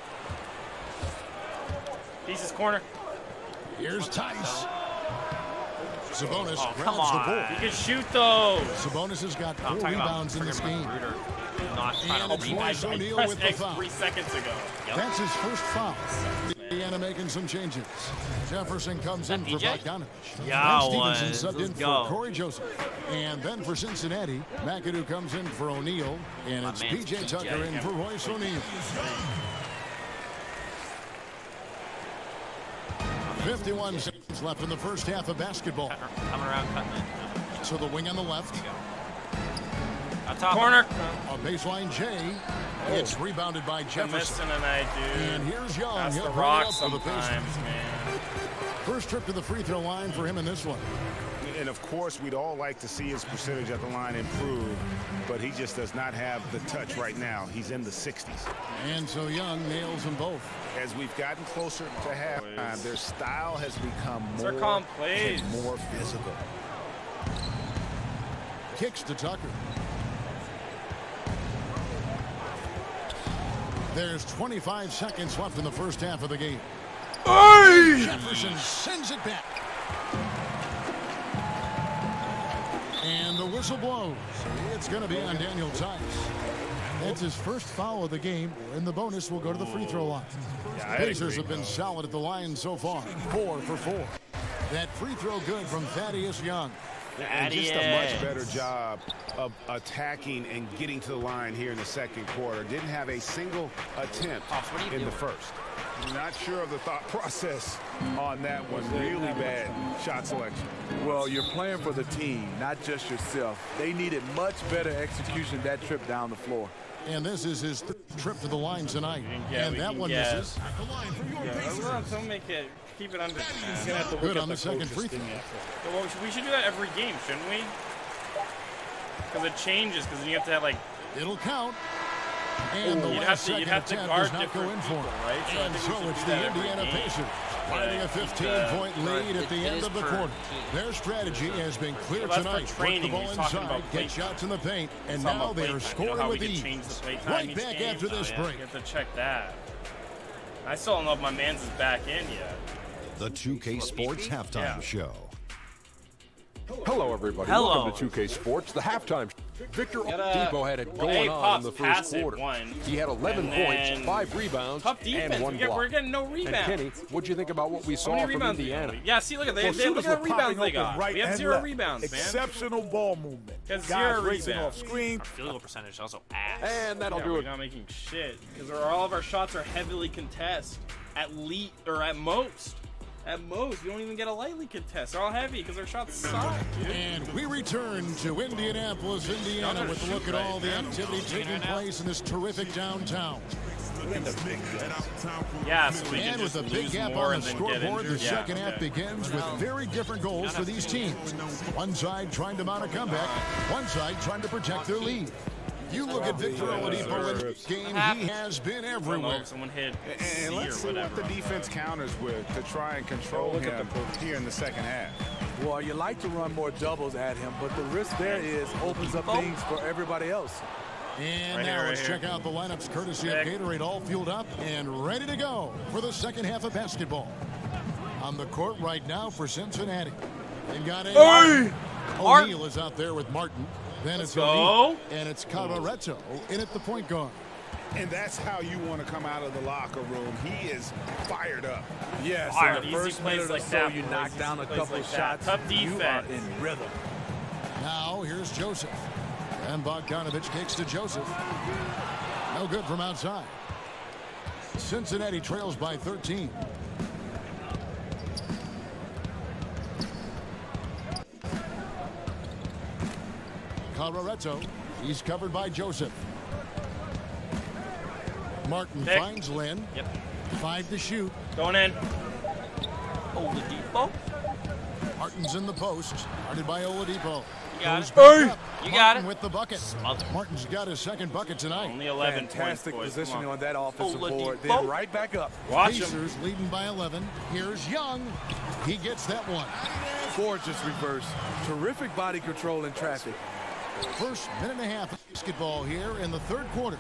Pieces corner. Here's Tice. Sabonis Oh, grabs come the on. ball. You can shoot those. Sabonis has got 4 I'm talking about rebounds in this game. Not trying And to it's Royce O'Neal Press with the X foul. 3 seconds ago. That's his first foul. Indiana making some changes. Jefferson comes in for DJ? Bogdanovich. Yeah, Then Stevenson was. subbed in Let's go. for Corey Joseph. And then for Cincinnati, McAdoo comes in for O'Neal. And it's man's P.J. Tucker PJ. in for Royce O'Neal. 51 seconds left in the first half of basketball. Coming around, cutting it. So the wing on the left. Top Corner. A baseline J. It's rebounded by I'm Jefferson. missing tonight, dude. And here's Young. That's He'll the bring it rock up for the sometimes, Pacers. man. First trip to the free throw line for him in this one. And of course, we'd all like to see his percentage at the line improve, but he just does not have the touch right now. He's in the 60s. And so Young nails them both. As we've gotten closer to halftime, their style has become They're calling plays. more physical. Kicks to Tucker. There's 25 seconds left in the first half of the game. Hey! Jefferson sends it back. And the whistle blows. It's going to be on Daniel Tice. That's his first foul of the game, and the bonus will go to the free throw line. Pacers have been solid at the line so far, 4 for 4. That free throw good from Thaddeus Young. And just a much better job of attacking and getting to the line here in the second quarter. Didn't have a single attempt in the first. Not sure of the thought process on that one. Really bad shot selection. Well, you're playing for the team, not just yourself. They needed much better execution that trip down the floor. And this is his trip to the line tonight. Yeah, and that one misses. Don't make it. Keep it under 10. Good on the second free throw. Well, we should do that every game, shouldn't we? Because it changes. Because then you have to have like. It'll count. And the last second attempt does not go in for him. Right? So and so it's the Indiana Pacers finding a 15-point lead at the end of the quarter. Their strategy has been clear tonight. Work the ball inside, get shots in the paint, and now they are scoring with ease. Right back after this break. You have to check that. I still don't know if my man's is back in yet. The 2K Sports Halftime Show. Hello, everybody. Hello. Welcome to 2K Sports, the halftime. Victor Oladipo had it going on Pops, in the first quarter. He had 11 points, 5 rebounds, and 1 block. We're getting no rebounds. And Kenny, what'd you think about what we saw from Indiana? Yeah, see, look at look at the rebounds they got. We have 0 rebounds, man. Exceptional ball movement. Got 0 racing rebounds. off screen. Our field goal percentage is also ass. And that'll do we're it. not making shit because all of our shots are heavily contested, at least or at most. At most, we don't even get a lightly contest. They're all heavy because our shots suck, dude. And we return to Indianapolis, Indiana, with a look at all the activity taking place in this terrific downtown. Yeah, so we can and with just a big lose gap more on and the then scoreboard, the get injured. second half begins with very different goals for these teams. One side trying to mount a comeback, one side trying to protect their lead. You look at Victor Oladipo in this game, he has been everywhere. Someone hit And let's see what the defense counters with to try and control him here in the second half. Well, you like to run more doubles at him, but the risk there is opens up things for everybody else. And now let's check out the lineups courtesy of Gatorade, all fueled up and ready to go for the second half of basketball. On the court right now for Cincinnati. They've got a O'Neal is out there with Martin. Then it's O'Neal, and it's Cavaretto in at the point guard. And that's how you want to come out of the locker room. He is fired up. Yes, in the first minute or so, you knock down a couple of shots. Tough You are defense. in rhythm. Now here's Joseph. And Bogdanovich kicks to Joseph. No good from outside. Cincinnati trails by 13. Cavaretto, he's covered by Joseph. Martin finds Lynn. 5 to shoot. Going in. Oladipo. Martin's in the post. Guarded by Oladipo. You got Goes it. back up. You got Martin it. with the bucket. Martin's got his second bucket tonight. Only 11 Fantastic points, boys. positioning Come on that offensive board. Oladipo. Then right back up. Watch him. Pacers leading by 11. Here's Young. He gets that one. Gorgeous reverse. Terrific body control in traffic. First minute and a half of basketball here in the third quarter.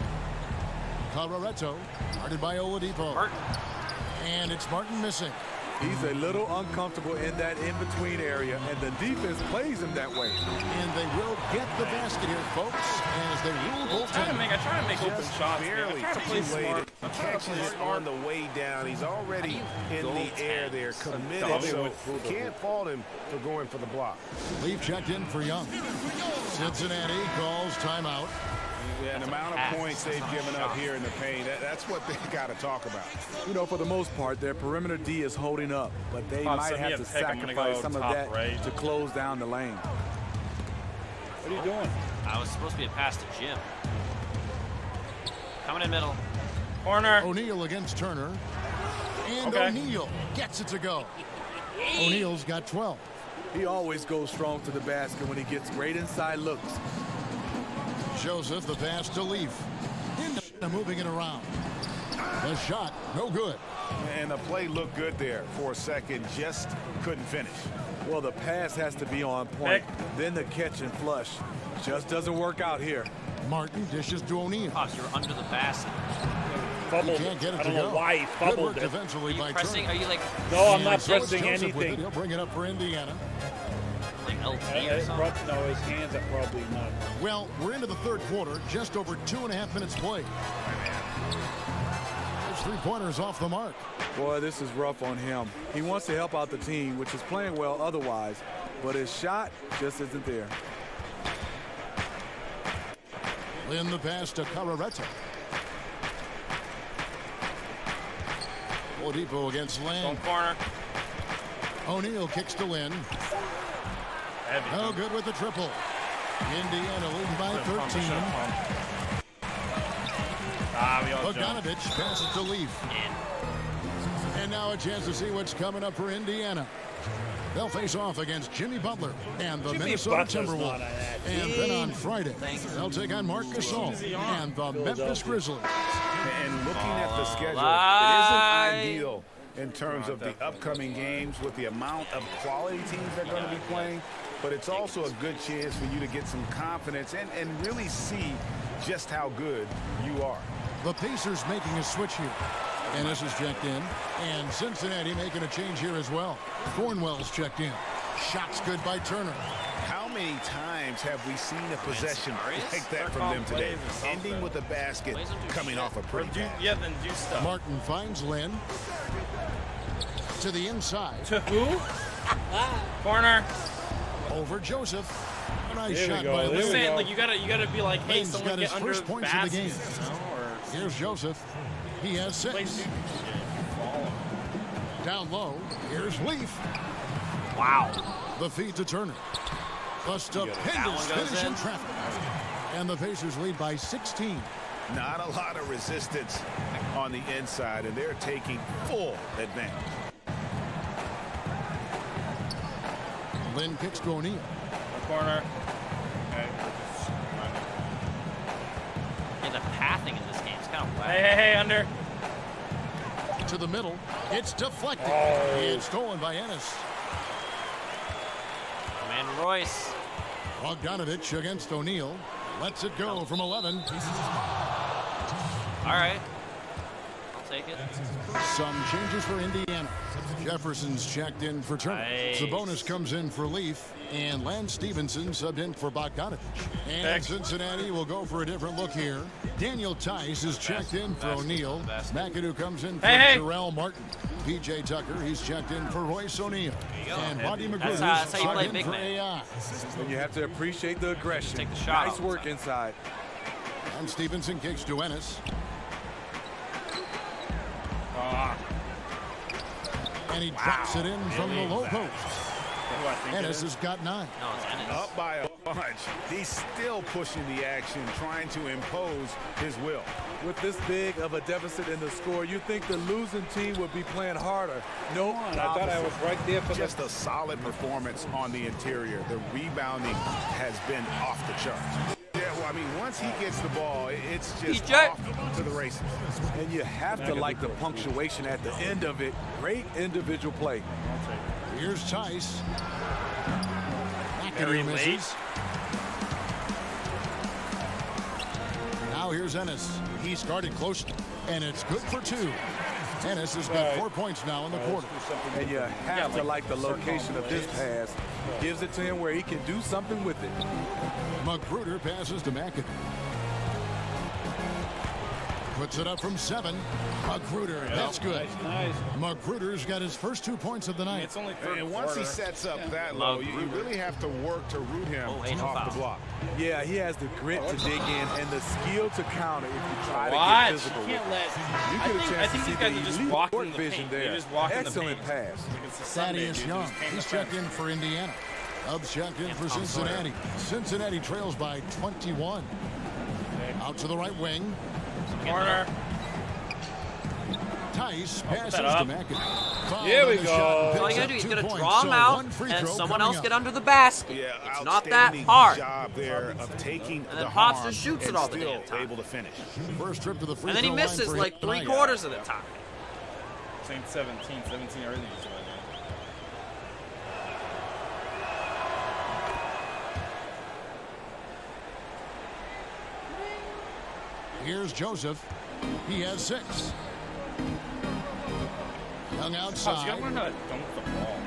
Cavaretto, guarded by Oladipo. Martin. And it's Martin missing. He's a little uncomfortable in that in-between area, and the defense plays him that way. And they will get the basket here, folks, as they rule both. I try to make open shots. Barely I try to play smart. Catches it on the way down. He's already in the air there, committed, so can't fault him for going for the block. Leaf checked in for Young. Cincinnati calls timeout. Yeah, the amount of points they've given up here in the paint, that's what they got to talk about. You know, for the most part, their perimeter D is holding up, but they might have to sacrifice some of that to close down the lane. What are you doing? I was supposed to be a pass to Jim. Coming in middle. Corner. O'Neal against Turner. And O'Neal gets it to go. O'Neal's got 12. He always goes strong to the basket when he gets great inside looks. Joseph, the pass to Leaf. Moving it around. The shot, no good. And the play looked good there for a second, just couldn't finish. Well, the pass has to be on point. Then the catch and flush just doesn't work out here. Martin dishes to O'Neal. Pops, you're under the basket. Fumbled. He can't get it I don't to know go. why he fumbled good work it. defensively by Pressing? Turner. Are you like? No, I'm not Joseph pressing with anything. it. He'll bring it up for Indiana. Like LT or something? No, his hands are probably not. Well, we're into the third quarter, just over 2.5 minutes played. There's 3-pointers off the mark. Boy, this is rough on him. He wants to help out the team, which is playing well otherwise, but his shot just isn't there. Lynn the pass to Cararetta. Oladipo against Lynn. Corner. O'Neal kicks to Lynn. No good with the triple. Indiana leading by 13. Bogdanovich passes to Leaf. And now a chance to see what's coming up for Indiana. They'll face off against Jimmy Butler and the Minnesota Timberwolves. And then on Friday, they'll take on Marc Gasol and the Memphis Grizzlies. And looking at the schedule, it isn't ideal in terms of the upcoming games with the amount of quality teams they're going to be playing. But it's also a good chance for you to get some confidence and really see just how good you are. The Pacers making a switch here. Ennis is checked in. And Cincinnati making a change here as well. Thornwell's checked in. Shots good by Turner. How many times have we seen a possession like that from them today? Ending with a basket coming off a pretty pass. Yeah, then do stuff. Martin finds Lynn. To the inside. To who? Corner. Over Joseph. A nice There we shot go. by There Lynn. we go. Like you gotta be like, hey, Lynn's someone got his get under first the points of the basket. game. You know, or Here's Joseph. He has 6. Down low. Here's Leaf. Wow. The feed to Turner. The stupendous finish in traffic. And the Pacers lead by 16. Not a lot of resistance on the inside, and they're taking full advantage. Lynn kicks to O'Neal. Corner. Yeah, the pathing in this game is kind of whack. Hey, under. To the middle. It's deflected. Oh. And stolen by Ennis. Man, Royce. Bogdanovich against O'Neal. Lets it go from 11. All right. I'll take it. Some changes for Indiana. Jefferson's checked in for Turner. Nice. Sabonis comes in for Leaf. And Lance Stevenson subbed in for Bogdanovich. And Cincinnati will go for a different look here. Daniel Tice is checked in for O'Neal. McAdoo comes in for Terrell Martin. P.J. Tucker, he's checked in for Royce O'Neal. And Buddy McGrew That's how you play subbed in big for man. AI. And you have to appreciate the aggression. Take the shot. Nice work inside. And Stevenson kicks to Ennis. And he drops it in from the low post. Ennis has got 9. No, it's Ennis. Up by a bunch. He's still pushing the action, trying to impose his will. With this big of a deficit in the score, you think the losing team would be playing harder. Nope. I thought I was right there for just a solid performance on the interior. The rebounding has been off the charts. Yeah, well, I mean, once he gets the ball, it's just off to the races. And you have to like the punctuation at the end of it. Great individual play. Here's Tice. Very McAdoo misses. Now here's Ennis. He started close, and it's good for 2. Ennis has got 4 points now in the quarter. And you have to like the location of this pass. Gives it to him where he can do something with it. Magruder passes to McAdoo. Puts it up from 7. Magruder, that's good. Nice. Magruder's got his first 2 points of the night. It's only third And once he sets up that low, you really have to work to root him off the block. Yeah, he has the grit to dig in and the skill to counter if you try to Watch. get physical. You can't let. I think these guys are just walking the paint. there. They're just walking Excellent the paint. pass. Thaddeus Young, he's checked in for Indiana. Cubs checked in for Cincinnati. Cincinnati trails by 21. Out to the right wing. Corner. Tice passes to McAdoo. Here we go. All you gotta do is gotta draw him out and someone else get under the basket. Yeah, it's not that hard. Job there of taking and then the Pops harm just shoots it all the damn time. Able to finish. First trip to the free and then he throw line misses for like him. 3/4 of the time. Saying 17 everything is right now. Here's Joseph. He has 6. Young outside. Learn how to dunk the ball.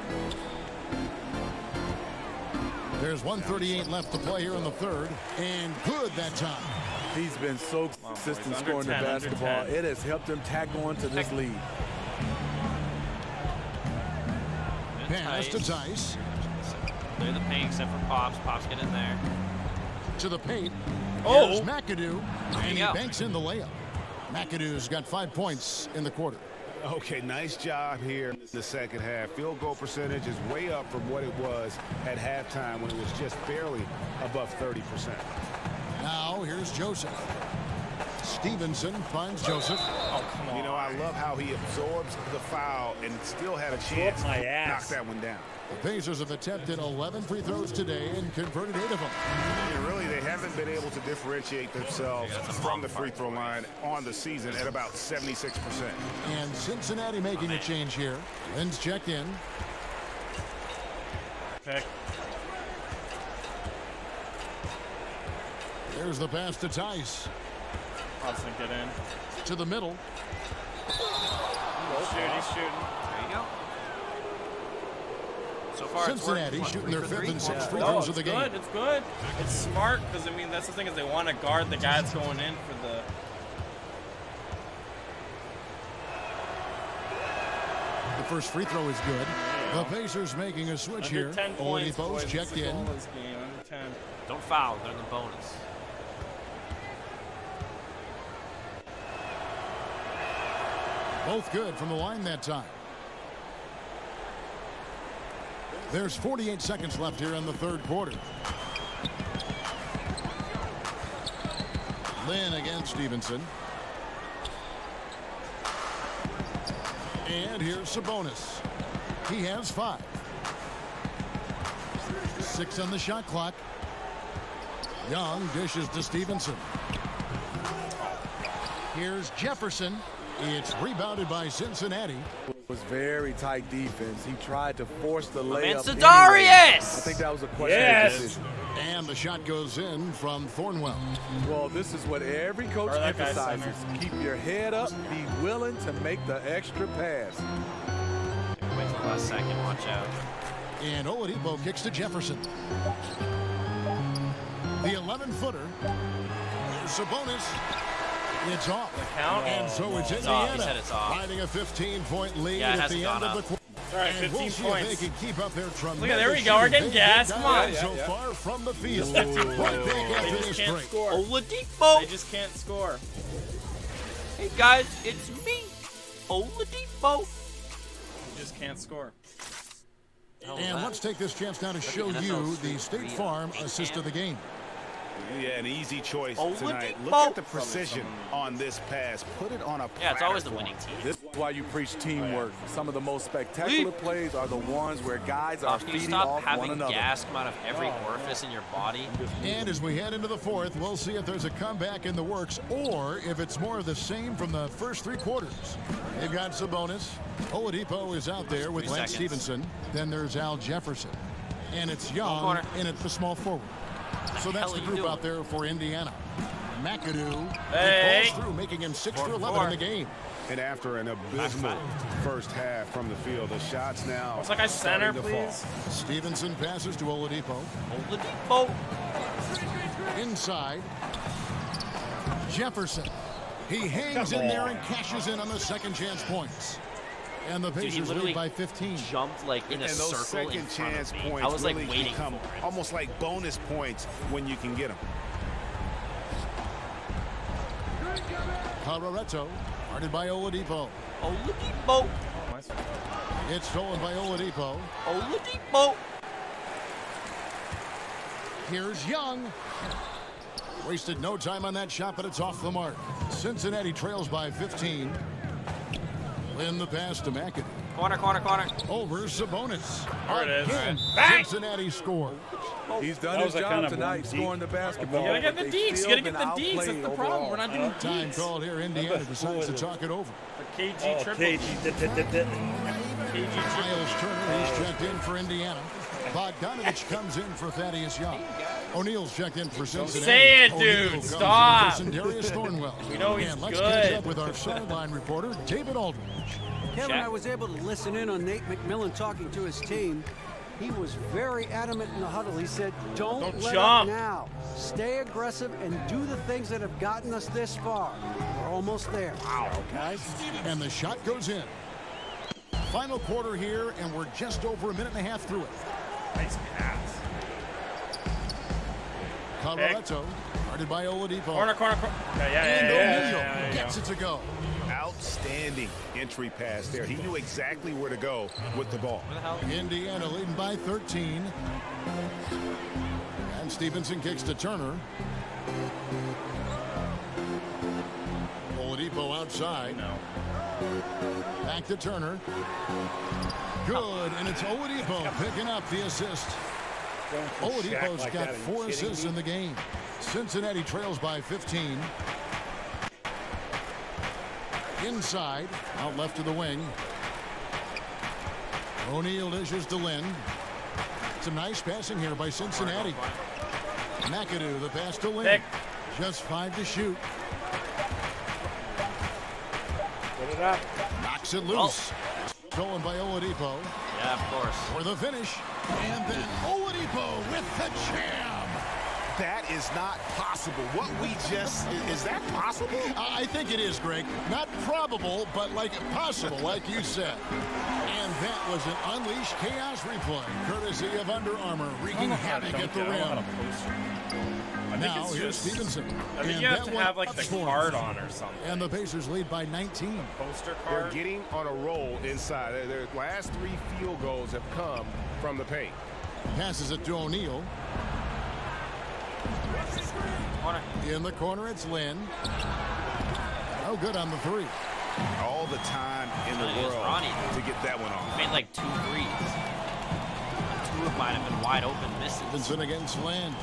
There's 1:38 left to play here in the third, and good that time. He's been so consistent scoring the basketball. It has helped him tack on to this lead. Pass to Tice. Clear the paint except for Pops. Pops get in there. To the paint. Oh! Here's McAdoo, and he banks in the layup. McAdoo's got 5 points in the quarter. Okay, nice job here in the second half. Field goal percentage is way up from what it was at halftime when it was just barely above 30%. Now here's Joseph. Stevenson finds Joseph. Oh, come on. You know, I love how he absorbs the foul and still had a chance to knock that one down. The Pacers have attempted 11 free throws today and converted 8 of them. And really, they haven't been able to differentiate themselves from the free throw line on the season at about 76%. And Cincinnati making a change here. Lynn's checked in. Pick. There's the pass to Tice. Hudson get in. To the middle. He's shooting. There you go. So far, Cincinnati it's shooting their 5th and 6th free No, throws of the game. It's good. It's smart because, I mean, that's the thing is they want to guard the guy that's going in for the... The first free throw is good. The Pacers making a switch Under here. 10 points, Oladipo's checked in. Under 10. Don't foul. They're in the bonus. Both good from the line that time. There's 48 seconds left here in the third quarter. Lynn against Stevenson. And here's Sabonis. He has 5. 6 on the shot clock. Young dishes to Stevenson. Here's Jefferson. It's rebounded by Cincinnati. It was very tight defense. He tried to force the layup. Sedarius! Anyway. I think that was a question. Decision. And the shot goes in from Thornwell. Well, this is what every coach emphasizes. Keep your head up. Be willing to make the extra pass. Wait till the last second. Watch out. And Oladipo kicks to Jefferson. The 11-footer. Sabonis. It's off. The count? And so it's Indiana. Indiana. He said it's off. Finding a 15-point lead Yeah, it at the hasn't end gone of the quarter. All right, And 15 we'll see points. if they can keep up their tremendous Look at, there we go. We're getting gas. Come on. So far from the field. 15 points. Right back They after just this can't break. score. Oladipo. They just can't score. Hey guys, it's me, Oladipo. They just can't score. And let's take this chance now to show you the State Farm assist of the game. Yeah, an easy choice Oladipo. tonight. Look at the precision on this pass. Put it on a Yeah, it's always the platter winning team. This is why you preach teamwork. Some of the most spectacular plays are the ones where guys are Can you feeding stop off one having another. gas come out of every orifice in your body? And as we head into the fourth, we'll see if there's a comeback in the works or if it's more of the same from the first 3 quarters. They've got Sabonis. Oladipo is out there with 3 Lance seconds. Stevenson. Then there's Al Jefferson. And it's Young in at the small forward. So that's the you group doing? out there for Indiana. McAdoo Hey. falls through, making him 6 for 11 in the game. And after an abysmal first half from the field, the shots now. Looks like I center, starting to please. fall. Stevenson passes to Oladipo. Oladipo. Inside. Jefferson. He hangs in there and cashes in on the second chance points. And the Pacers lead by 15. Jumped like in a And those circle in second front chance of me. points I was like really waiting become for it. almost like bonus points when you can get them. Coloretto, guarded by Oladipo. Oladipo. It's stolen by Oladipo. Oladipo. Here's Young. Wasted no time on that shot, but it's off the mark. Cincinnati trails by 15. Lynn the pass to McAdoo. Corner, corner, corner. Over Sabonis. There it is. Again, Bang! Cincinnati scores. He's done his job tonight, scoring the basketball. You gotta get the but deeks. they've You gotta still get the been deeks. That's the outplayed problem. overall. We're not doing Time deeks. called here. Indiana decides to talk it over. The KG triple. KG Miles Turner, he's checked in for Indiana. Bogdanovich comes in for Thaddeus Young. O'Neal's checked in for Cincinnati. Say it, O'Neal dude. comes in Stop. for Darius Thornwell. We know he's and let's good. catch up with our sideline reporter, David Aldridge. Kevin, I was able to listen in on Nate McMillan talking to his team. He was very adamant in the huddle. He said, don't let up jump now. Stay aggressive and do the things that have gotten us this far. We're almost there. Wow, guys. And the shot goes in. Final quarter here, and we're just over a minute and a half through it. Nice pass. Coloretto, guarded by Oladipo. Corner, corner, corner. And O'Neal yeah. gets it to go. Outstanding entry pass there. He knew exactly where to go with the ball. Indiana leading by 13. And Stevenson kicks to Turner. Oladipo outside. No. Back to Turner. Good, and it's Oladipo picking up the assist. Oladipo's got 4 assists in the game. Cincinnati trails by 15. Inside, out left to the wing. O'Neal dishes to Lynn. Some nice passing here by Cincinnati. McAdoo, the pass to Lynn. Just 5 to shoot. Put it up. Knocks it loose. Stolen by Oladipo. Yeah, of course. For the finish. And then Oladipo with the jam. That is not possible. What we just, is that possible? I think it is, Greg. Not probable, but like possible, like you said. And that was an unleashed chaos replay, courtesy of Under Armour, wreaking havoc at the rim. Now here's Stevenson. I think you have to have like the card on or something. And the Pacers lead by 19. Poster They're card. getting on a roll inside. Their last 3 field goals have come from the paint. Passes it to O'Neal. In the corner, it's Lynn. Oh, good on the 3. All the time in the world to get that one off. Made like 2 threes. 2 of mine have been wide open misses. Stevenson against Lynn.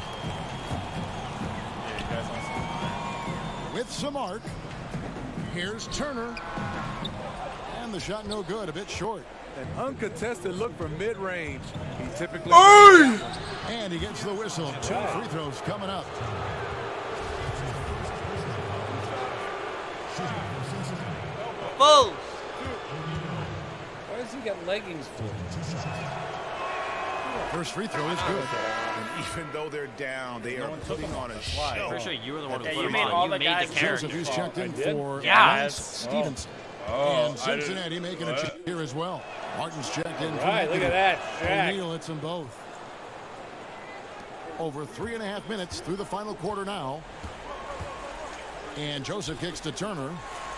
With some arc. Here's Turner. And the shot no good, a bit short. An uncontested look from mid-range. He typically... And he gets the whistle. 2 free throws coming up. Bull! Why does he got leggings for? First free throw is good. And even though they're down, they are putting on a show. I'm pretty sure you were the one who put you him made on. all You the made guys the character. Joseph, who's checked in for Yeah. Stevenson. And Cincinnati making a check here as well. Martin's checked in for Right, look at that. Shaq. O'Neal hits them both. Over 3.5 minutes through the final quarter now. And Joseph kicks to Turner.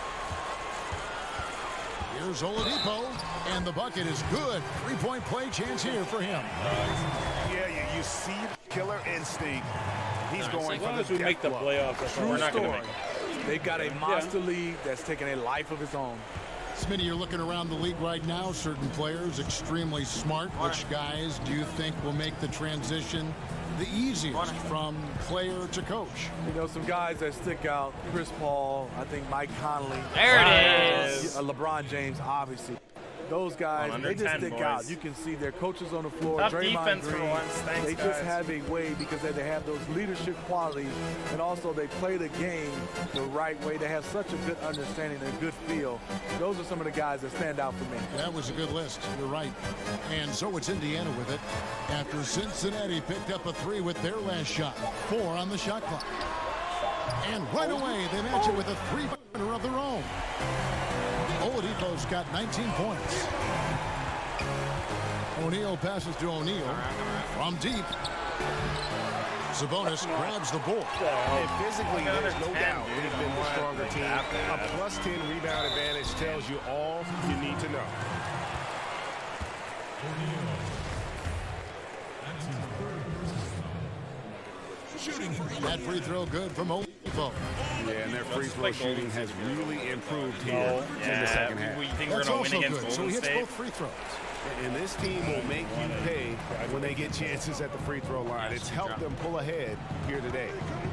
Here's Oladipo, and the bucket is good. 3-point play chance here for him. Yeah, you see killer instinct. He's going As long for as we make the playoffs, that's all. True We're not going to story. make it. They've got a monster lead that's taking a life of its own. Smitty, you're looking around the league right now. Certain players extremely smart. Which guys do you think will make the transition the easiest from player to coach? You know, some guys that stick out. Chris Paul, I think Mike Conley. There it is. LeBron James, obviously. those guys, Under they just 10, stick boys. out. You can see their coaches on the floor. Tough Draymond defense for Green, once. Thanks, they guys. just have a way because they have those leadership qualities, and also they play the game the right way. They have such a good understanding and a good feel. Those are some of the guys that stand out for me. That was a good list. You're right. And so it's Indiana with it after Cincinnati picked up a 3 with their last shot. 4 on the shot clock. And right away, they match it with a 3-pointer of their own. Oladipo's got 19 points. O'Neal passes to O'Neal from deep. Sabonis grabs the board. And physically, there's no doubt they've been the stronger team. A +10 rebound advantage tells you all you need to know. That free throw good from Oladipo. Yeah, and their free throw shooting has really improved here in the second half. We think we're going to win against So he Golden hits State. both free throws. And this team will make you pay when they get chances at the free throw line. It's helped them pull ahead here today.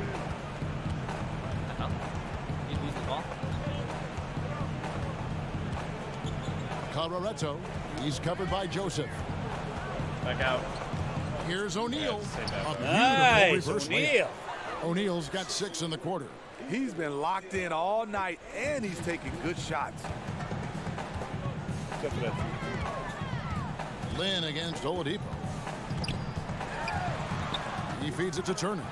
Coloretto, he's covered by Joseph. Back out. Here's O'Neal. A Nice, beautiful reverse O'Neal. layup. O'Neal's got 6 in the quarter. He's been locked in all night, and he's taking good shots. Lynn against Oladipo. He feeds it to Turner.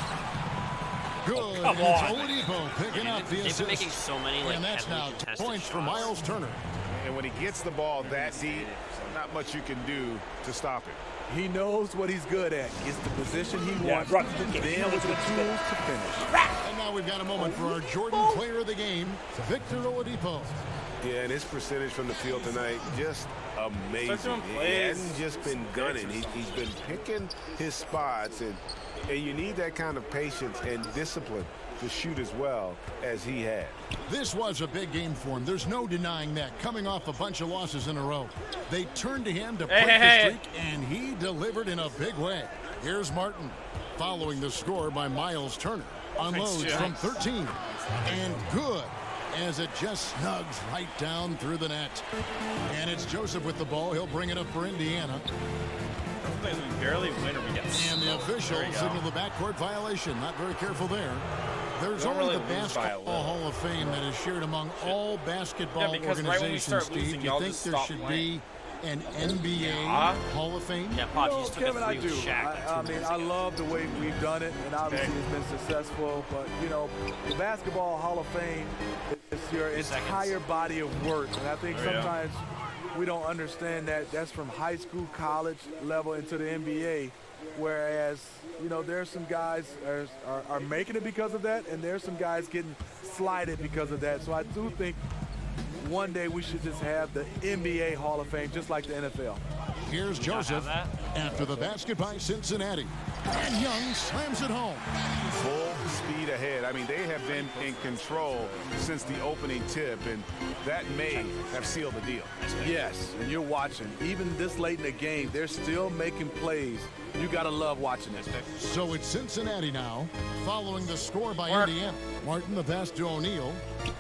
Good. Come And it's on. Oladipo picking up the They've assist. been making so many like and that's heavily now contested points for shots. Miles Turner. And when he gets the ball that deep, not much you can do to stop it. He knows what he's good at. Gets the position he wants, then with the tools to finish. And now we've got a moment for our Jordan player of the game, Victor Oladipo. Yeah, and his percentage from the field tonight, just amazing. Start doing He plays. hasn't just been gunning. He's been picking his spots, and you need that kind of patience and discipline to shoot as well as he had. This was a big game for him. There's no denying that. Coming off a bunch of losses in a row. They turned to him to break the streak, and he delivered in a big way. Here's Martin, following the score by Miles Turner. Unloads from 13. And good, as it just snugs right down through the net. And it's Joseph with the ball. He'll bring it up for Indiana. We barely win or we get And the official signaled the backcourt violation. Not very careful there. There's don't only really the lose by a Basketball Hall of Fame that is shared among all basketball because right when we organizations, start Steve. losing, Do you y'all think just there stop should playing. be an NBA Hall of Fame? Yeah, Pops, you just took Kevin, a I 3 do. with Shaq. I mean, I love the way we've done it, and obviously it's been successful. But, you know, the Basketball Hall of Fame is your entire body of work. And I think sometimes we don't understand that that's from high school, college level into the NBA. Whereas, you know, there's some guys are making it because of that, and there's some guys getting slighted because of that. So I do think one day we should just have the NBA Hall of Fame, just like the NFL. Here's Joseph after the basket by Cincinnati. And Young slams it home. Full speed ahead. I mean, they have been in control since the opening tip, and that may have sealed the deal. Yes, and you're watching. Even this late in the game, they're still making plays. You got to love watching this. So it's Cincinnati now, following the score by Indiana. Martin, the pass to O'Neal.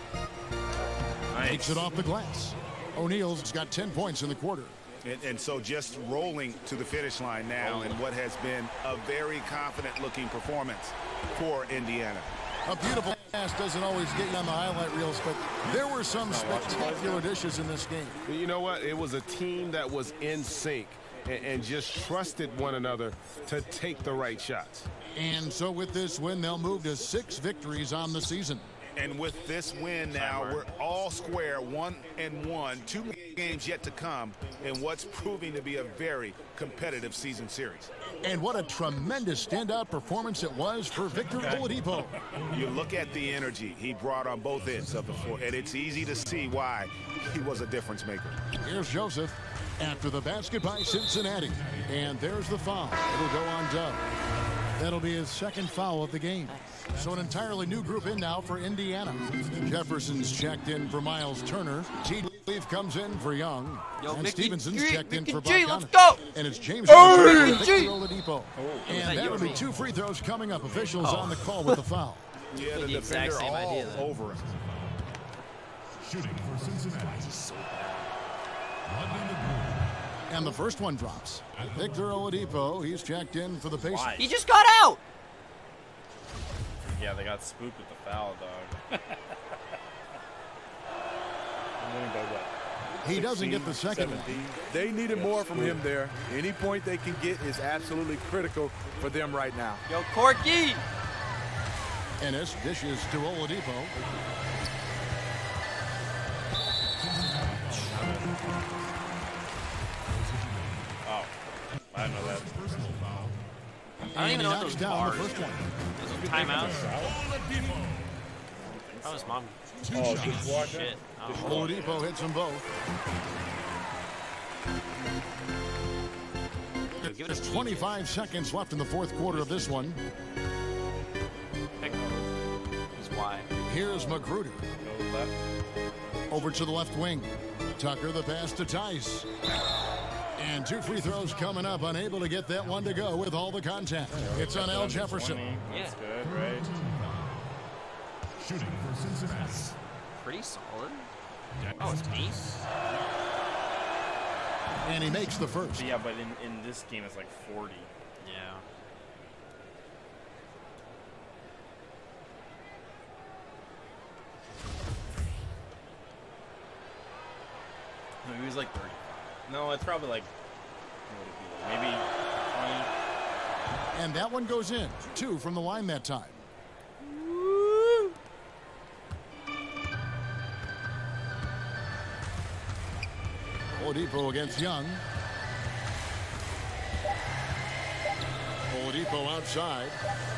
Takes it off the glass. O'Neal's got 10 points in the quarter. And so just rolling to the finish line now in what has been a very confident-looking performance for Indiana. A beautiful pass doesn't always get you on the highlight reels, but there were some spectacular dishes in this game. You know what? It was a team that was in sync and just trusted one another to take the right shots. And so with this win, they'll move to 6 victories on the season. And with this win now, we're all square, 1-1, 2 games yet to come in what's proving to be a very competitive season series. And what a tremendous standout performance it was for Victor Oladipo. You look at the energy he brought on both ends of the floor, and it's easy to see why he was a difference maker. Here's Joseph after the basket by Cincinnati. And there's the foul. It'll go on Dove. That'll be his second foul of the game. So an entirely new group in now for Indiana. Jefferson's checked in for Miles Turner. T-Leaf comes in for Young. And Mickey Stevenson's G, checked in Mickey for G, Bogdanovich. let's go! And it's James Hey, Victor G. Oladipo. And that that'll you be or me? 2 free throws coming up. Officials on the call with the foul. Yeah, the exact defender same idea, all though. over him. Shooting for Cincinnati. And the first one drops. Victor Oladipo, he's checked in for the Pacers. He just got out! Yeah, they got spooked with the foul, dog. He doesn't get the second one. They needed more from him there. Any point they can get is absolutely critical for them right now. Yo, Corky! Ennis dishes to Oladipo. Oh, I know that. I don't even know what those down bars. The first one. Those timeouts. That was mom. Oh, just watch Shit. Oladipo hits them both. There's 25 seconds left in the fourth quarter of this one. He's wide. Here's Magruder. Over to the left wing. Tucker the pass to Tice. And 2 free throws coming up. Unable to get that one to go with all the contact. It's on Al Jefferson. That's good, right? Shooting for Cincinnati. Pretty solid. Oh, it's Mace. And he makes the first. Yeah, but in this game it's like 40. Yeah. No, he was like 30. No, it's probably like, what would it be, maybe 20. And that one goes in. 2 from the line that time. Oladipo against Young. Oladipo outside.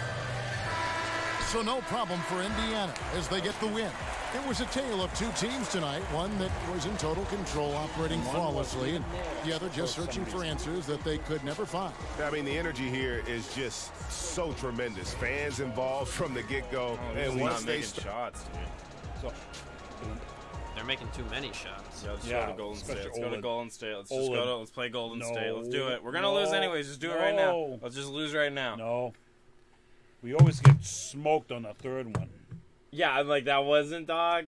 So no problem for Indiana as they get the win. It was a tale of 2 teams tonight. One that was in total control, operating flawlessly, and the other just searching for answers that they could never find. I mean, the energy here is just so tremendous. Fans involved from the get-go. And once they shots, dude. So, they're making too many shots. Yeah, let's go to Golden State. Let's go to Golden State. Let's just go to, let's play Golden State. Let's do it. We're gonna lose anyways. Just do it right now. Let's just lose right now. No. We always get smoked on the third one. Yeah, I'm like, that wasn't, dog.